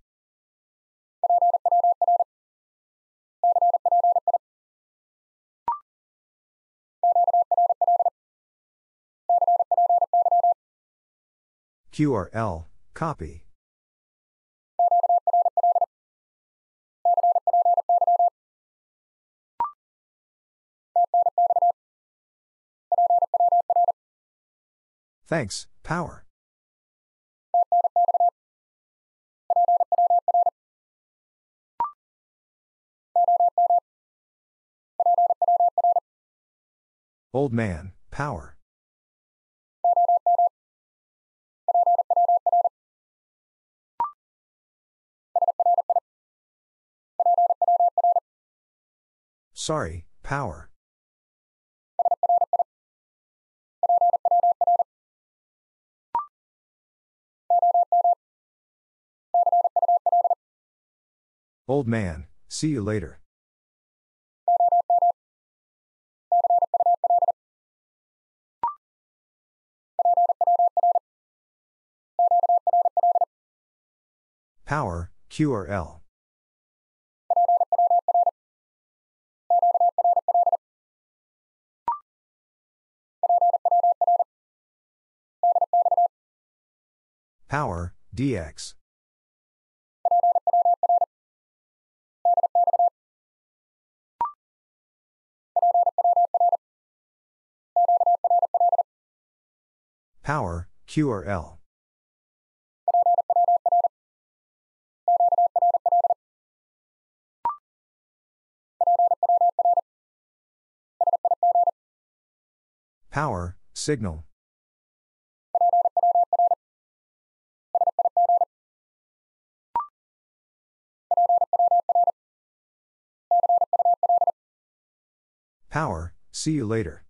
Q R L, copy. Thanks, power. Old man, power. Sorry, power. Old man, see you later. Power, Q or L. Power, D X. Power, Q or L. Power, signal. Power, see you later.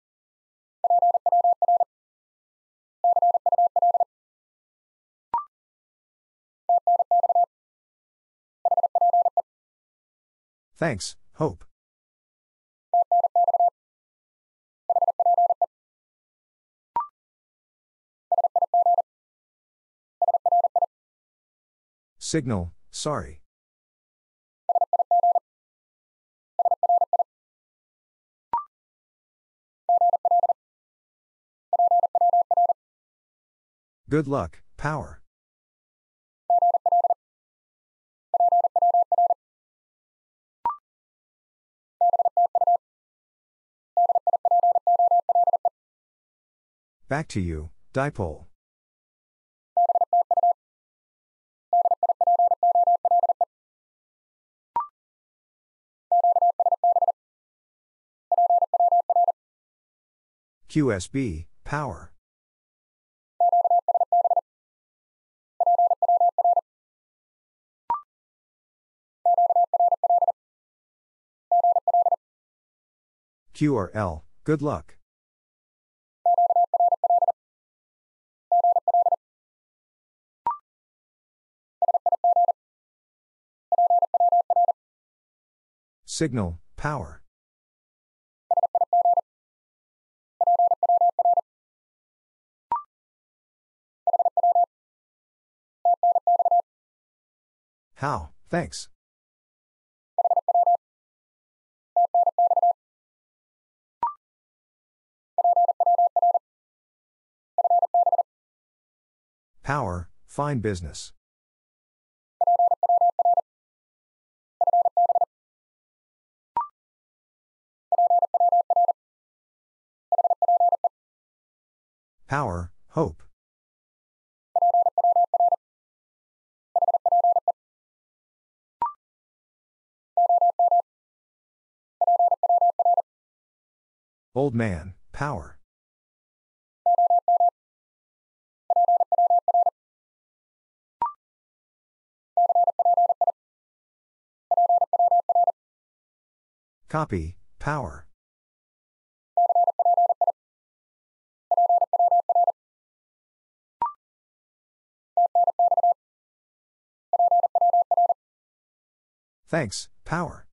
Thanks, hope. Signal, sorry. Good luck, power. Back to you, dipole. Q S B, power. Q R L, good luck. Signal, power. How, thanks. Power, fine business. Power, hope. Old man, power. Copy, power. Thanks, power.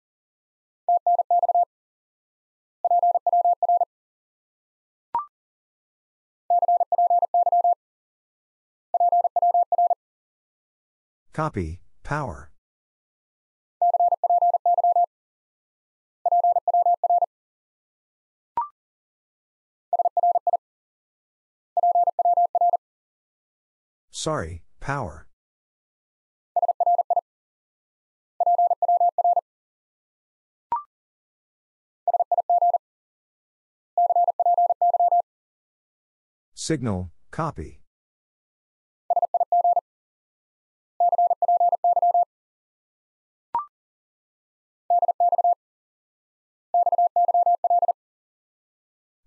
Copy, power. Sorry, power. Signal, copy.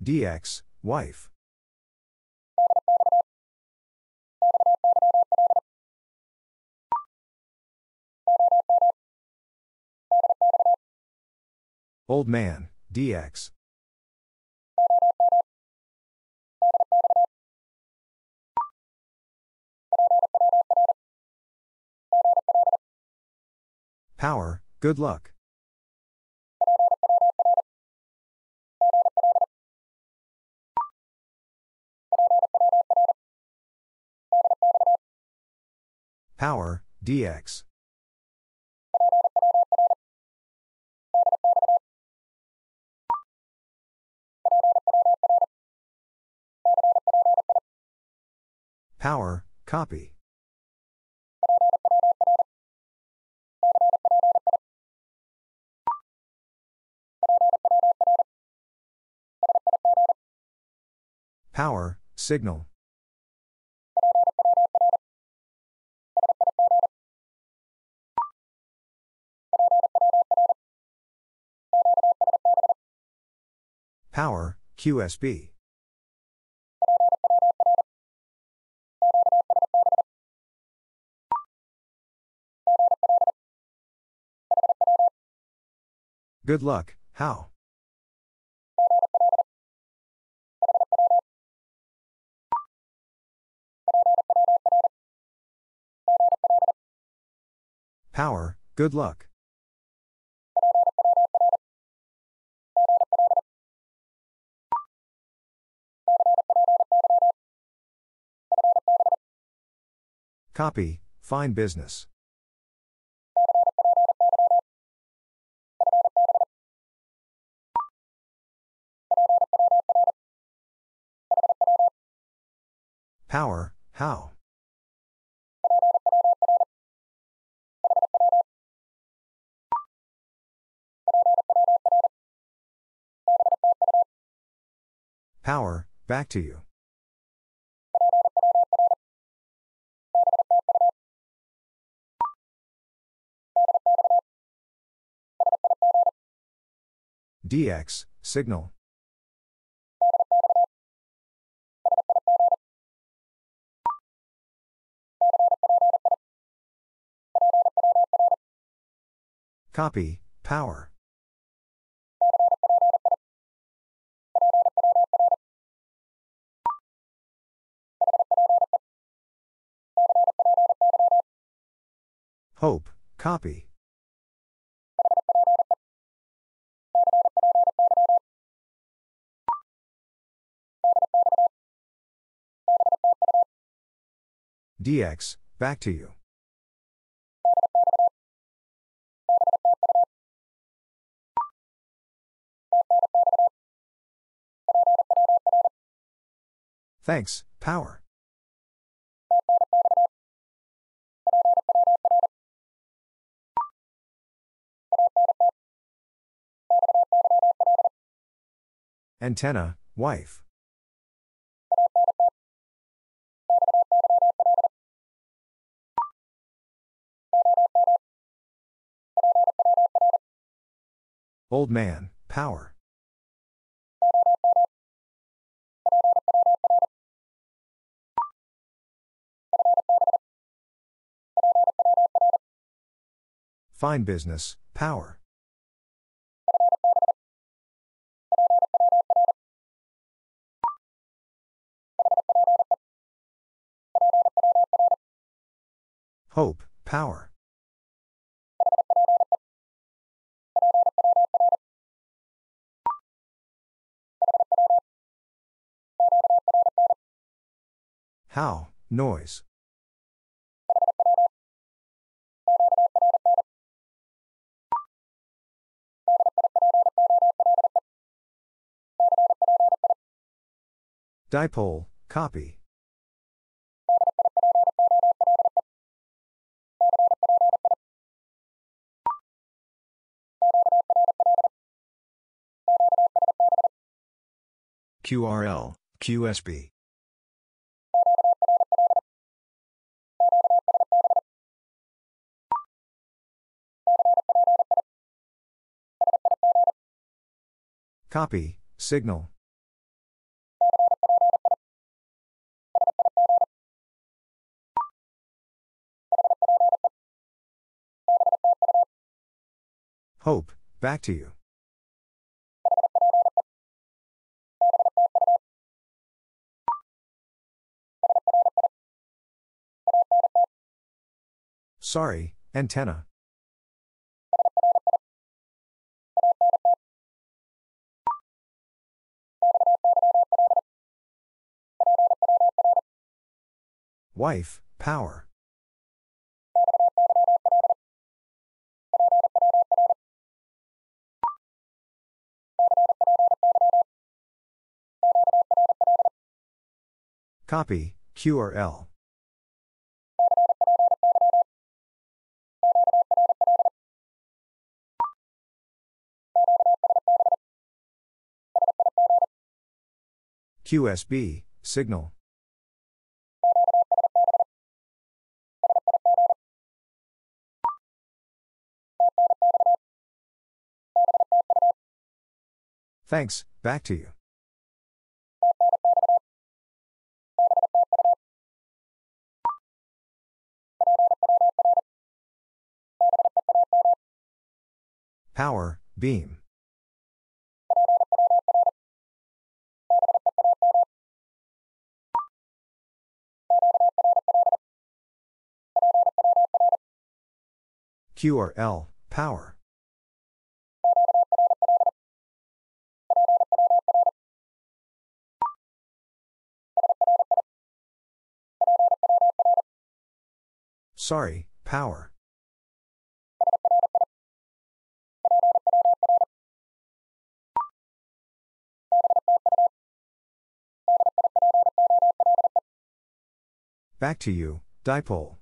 D X, wife. Old man, D X. Power, good luck. Power, D X. Power, copy. Power, signal. Power, Q S B. Good luck, how? Power, good luck. Copy, fine business. Power, how? Power, back to you. D X, signal. Copy, power. Hope, copy. D X, back to you. Thanks, power. Antenna, wife. Old man, power. Fine business, power. Hope, power. How, noise. Dipole, copy. Q R L, Q S B. Copy, signal. Hope, back to you. Sorry, antenna. Wife, power. Copy, Q R L. Q S B, signal. Thanks, back to you. Power, beam. Q R L, power. Sorry, power. Back to you, dipole.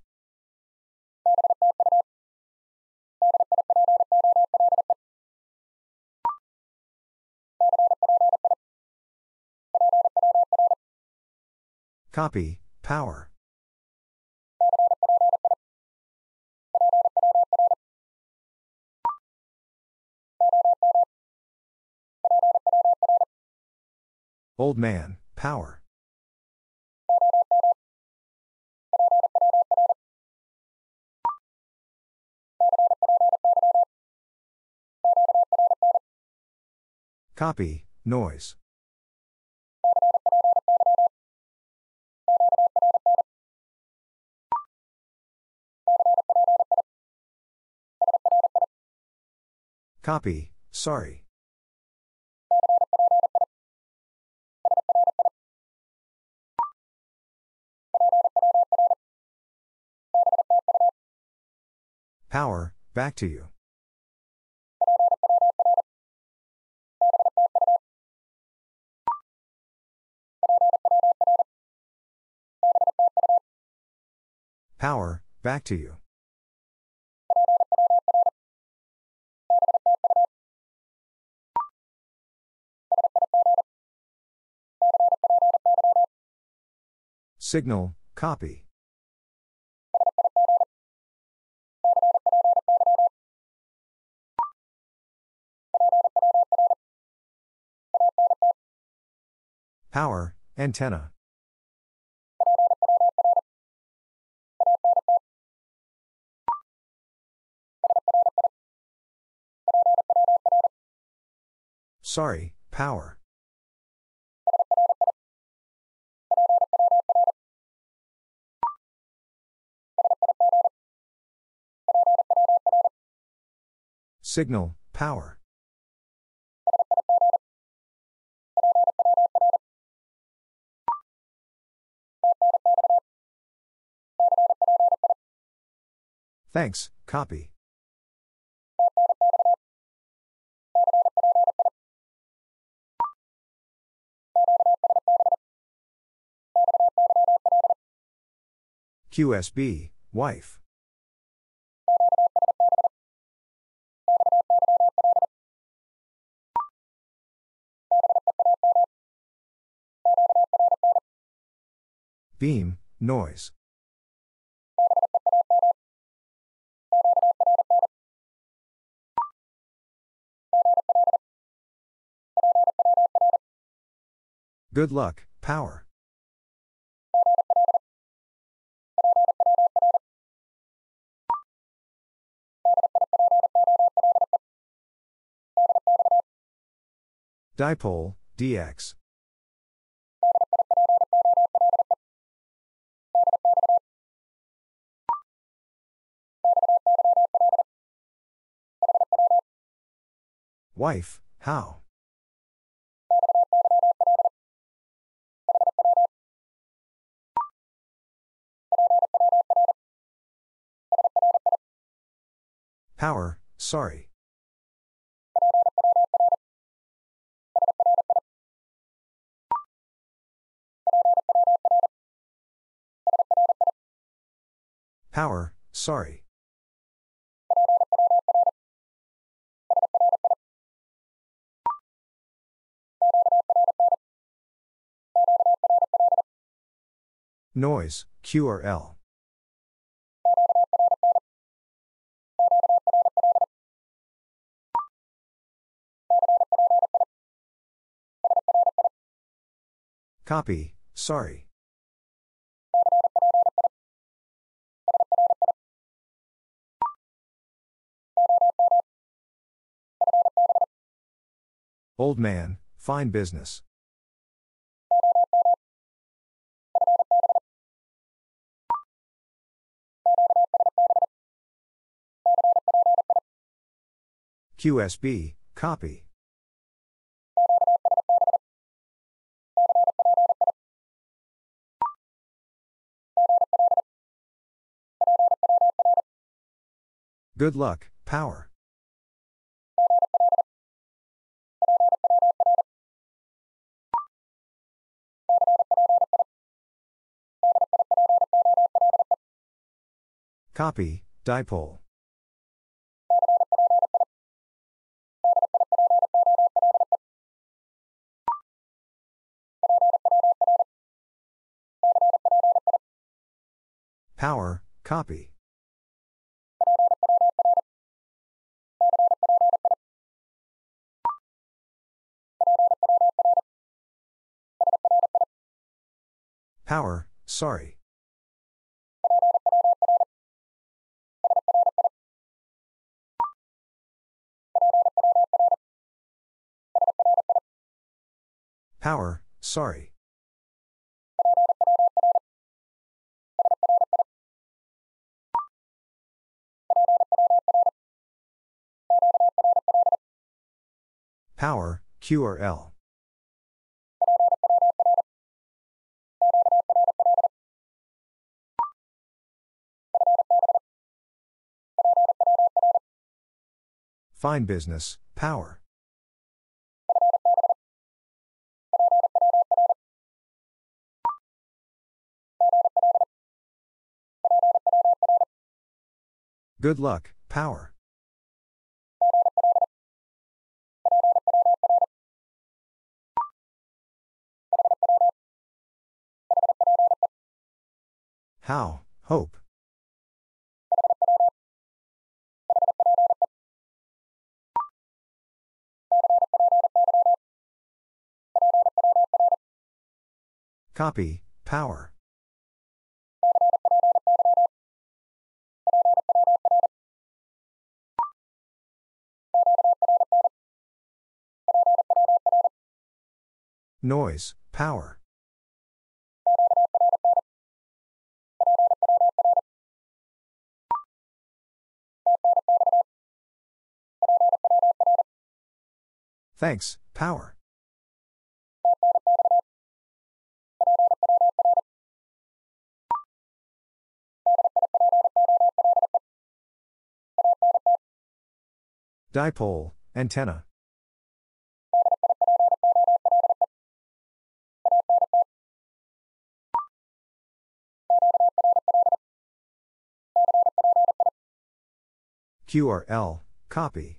Copy, power. Old man, power. Copy, noise. Copy, sorry. Power, back to you. Power, back to you. Signal, copy. Power, antenna. Sorry, power. Signal, power. Thanks, copy. Q S B, wife. Beam, noise. Good luck, power. Dipole, dx. Wife, how? Power, sorry. Power, sorry. Noise, Q or L. Copy, sorry. Old man, fine business. Q S B, copy. Good luck, power. Copy, dipole. Power, copy. Power, sorry. Power, sorry. Power, Q or L. Fine business, power. Good luck, power. How, hope. Copy, power. Noise, power. Thanks, power. Dipole, antenna. Q R L, copy.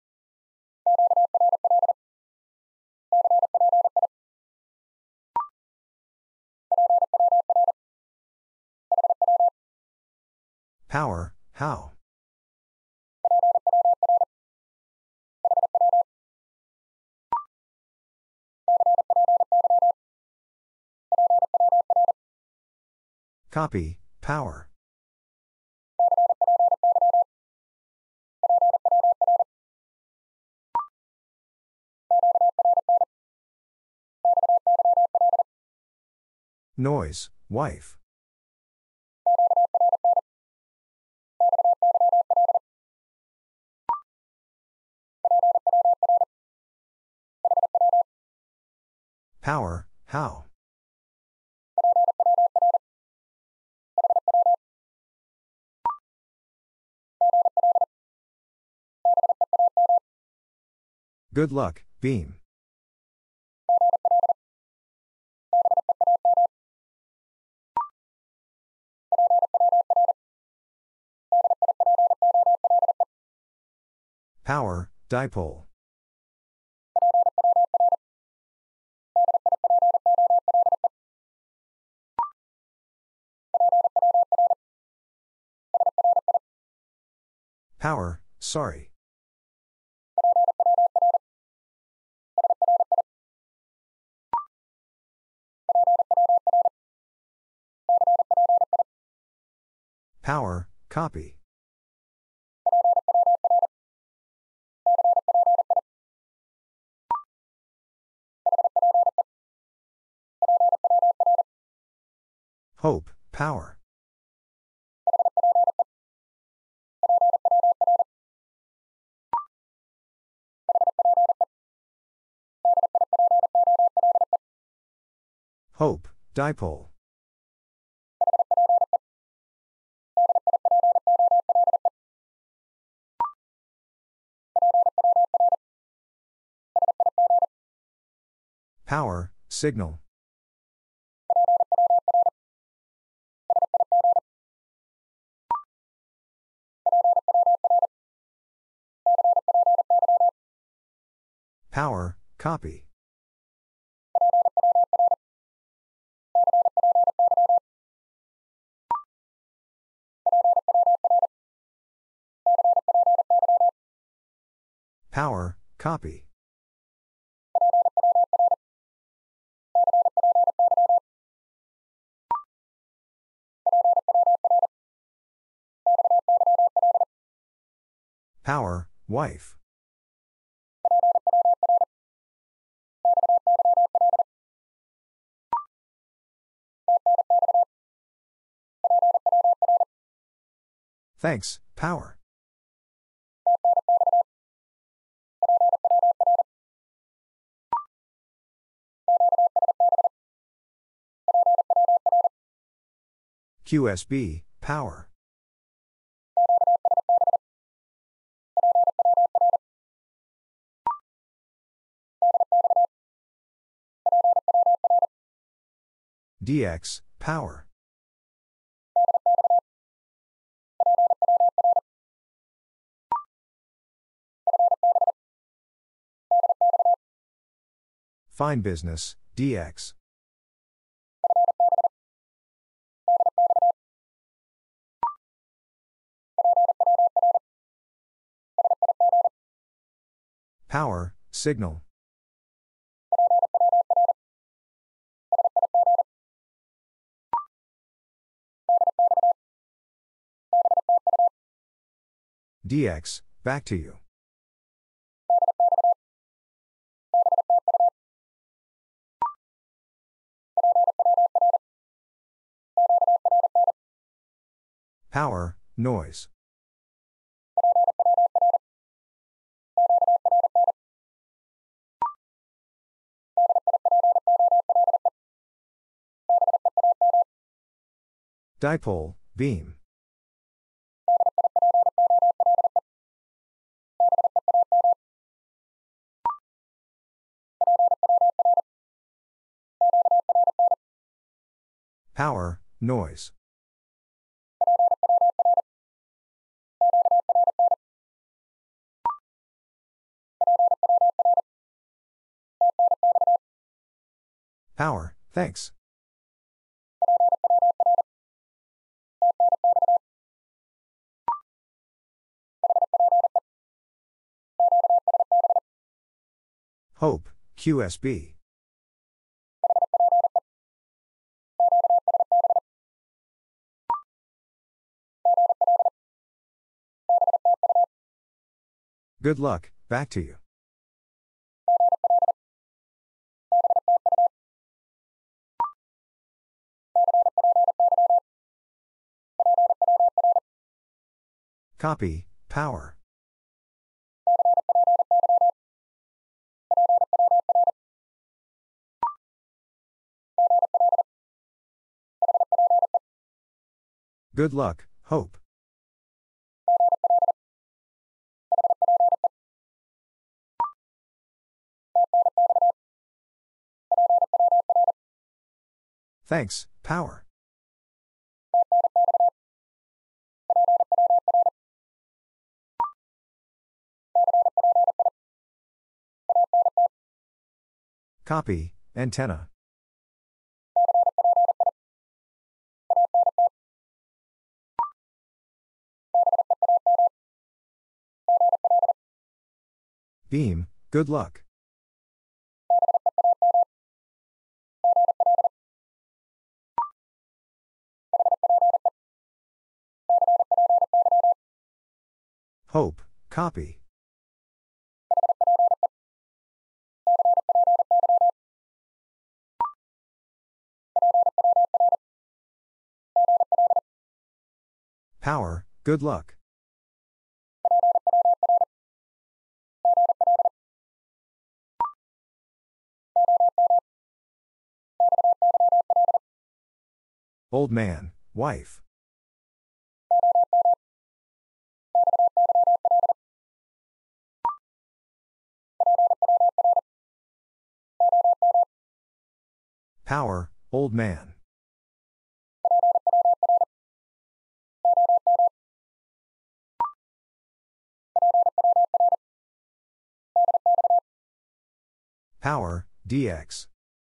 Power, how? Copy, power. Noise, wife. Power, how. Good luck, beam. Power, dipole. Power, sorry. Power, copy. Hope, power. Hope, dipole. Power, signal. Power, copy. Power, copy. Power, wife. Thanks, power. Q S B, power. D X, power. Fine business, D X. Power, signal. D X, back to you. Power, noise. Dipole, beam. Power, noise. Power, thanks. Hope, Q S B. Good luck, back to you. Copy, power. Good luck, hope. Thanks, power. Copy, antenna. Beam, good luck. Hope, copy. Power, good luck. Old man, wife. Power, old man. Power, D X.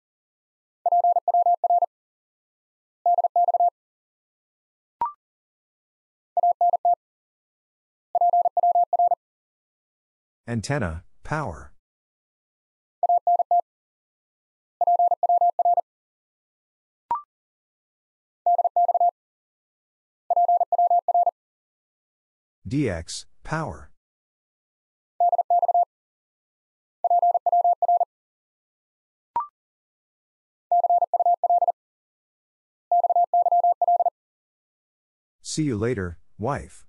Antenna, power. D X, power. See you later, wife.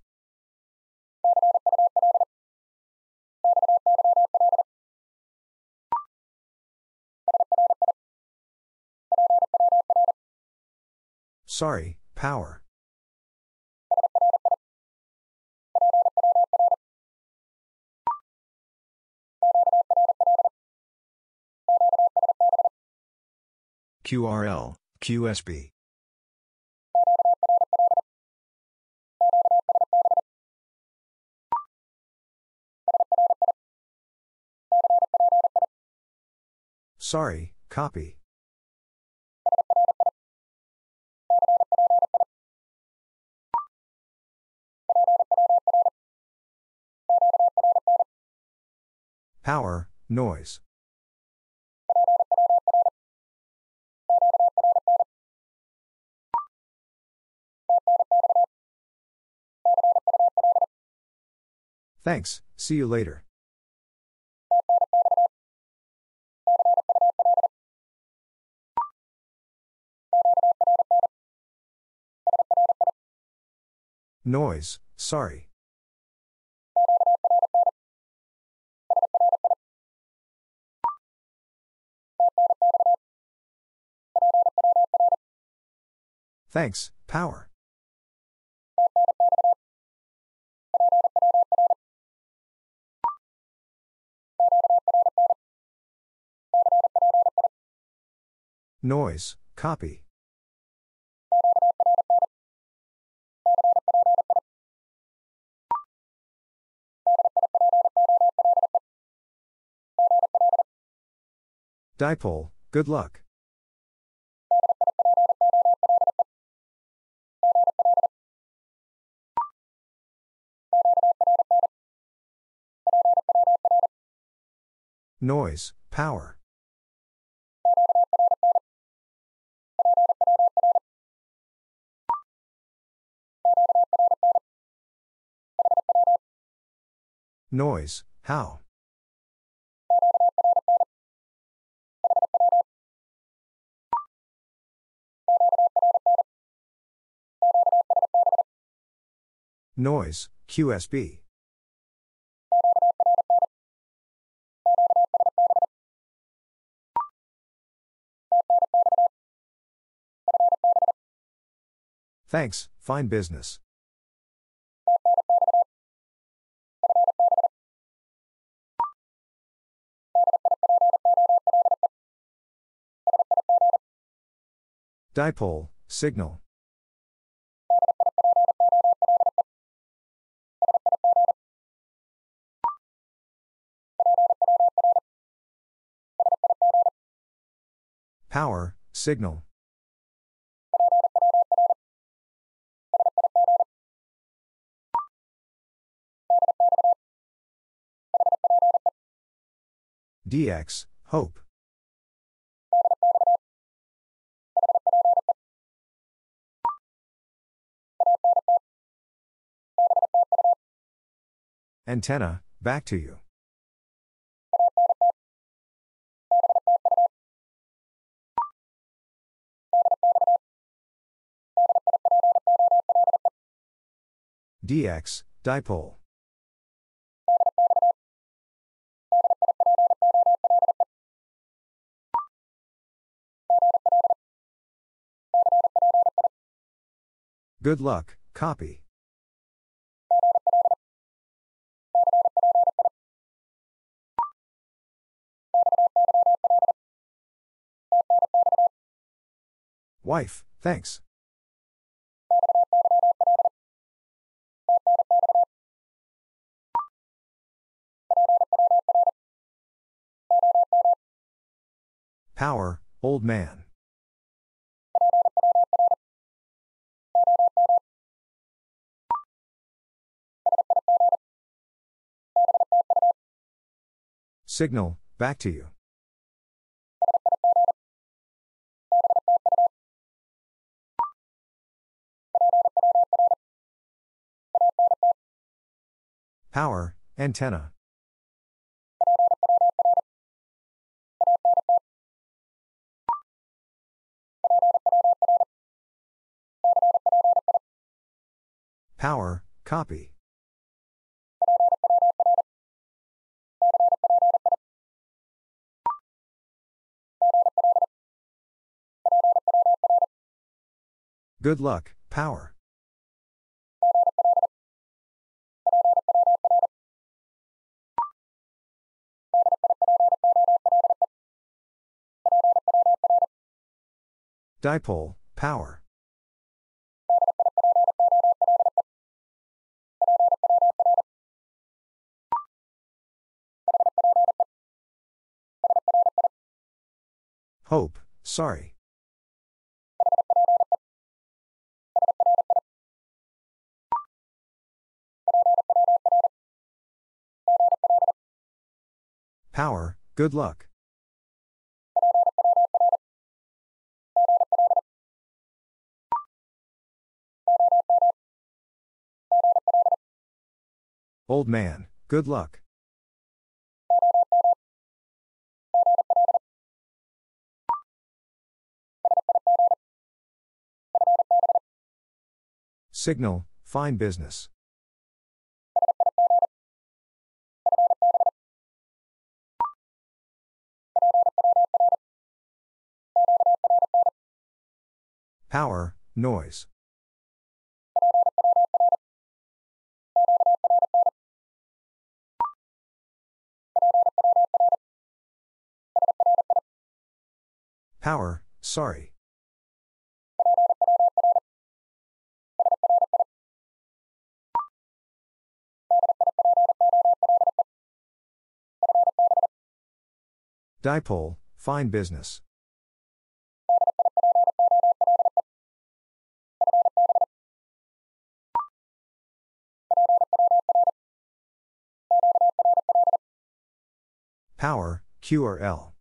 Sorry, power. Q R L, Q S B. Sorry, copy. Power, noise. Thanks, see you later. Noise, sorry. Thanks, power. Noise, copy. Dipole, good luck. Noise, power. Noise, how? Noise, Q S B. Thanks, fine business. Dipole, signal. Power, signal. D X, hope. Antenna, back to you. D X, dipole. Good luck, copy. Wife, thanks. Power, old man. Signal, back to you. Power, antenna. Power, copy. Good luck, power. Dipole, power. Hope, sorry. Power, good luck. Old man, good luck. Signal, fine business. Power, noise. Power, sorry. Dipole, fine business. Power, Q or L.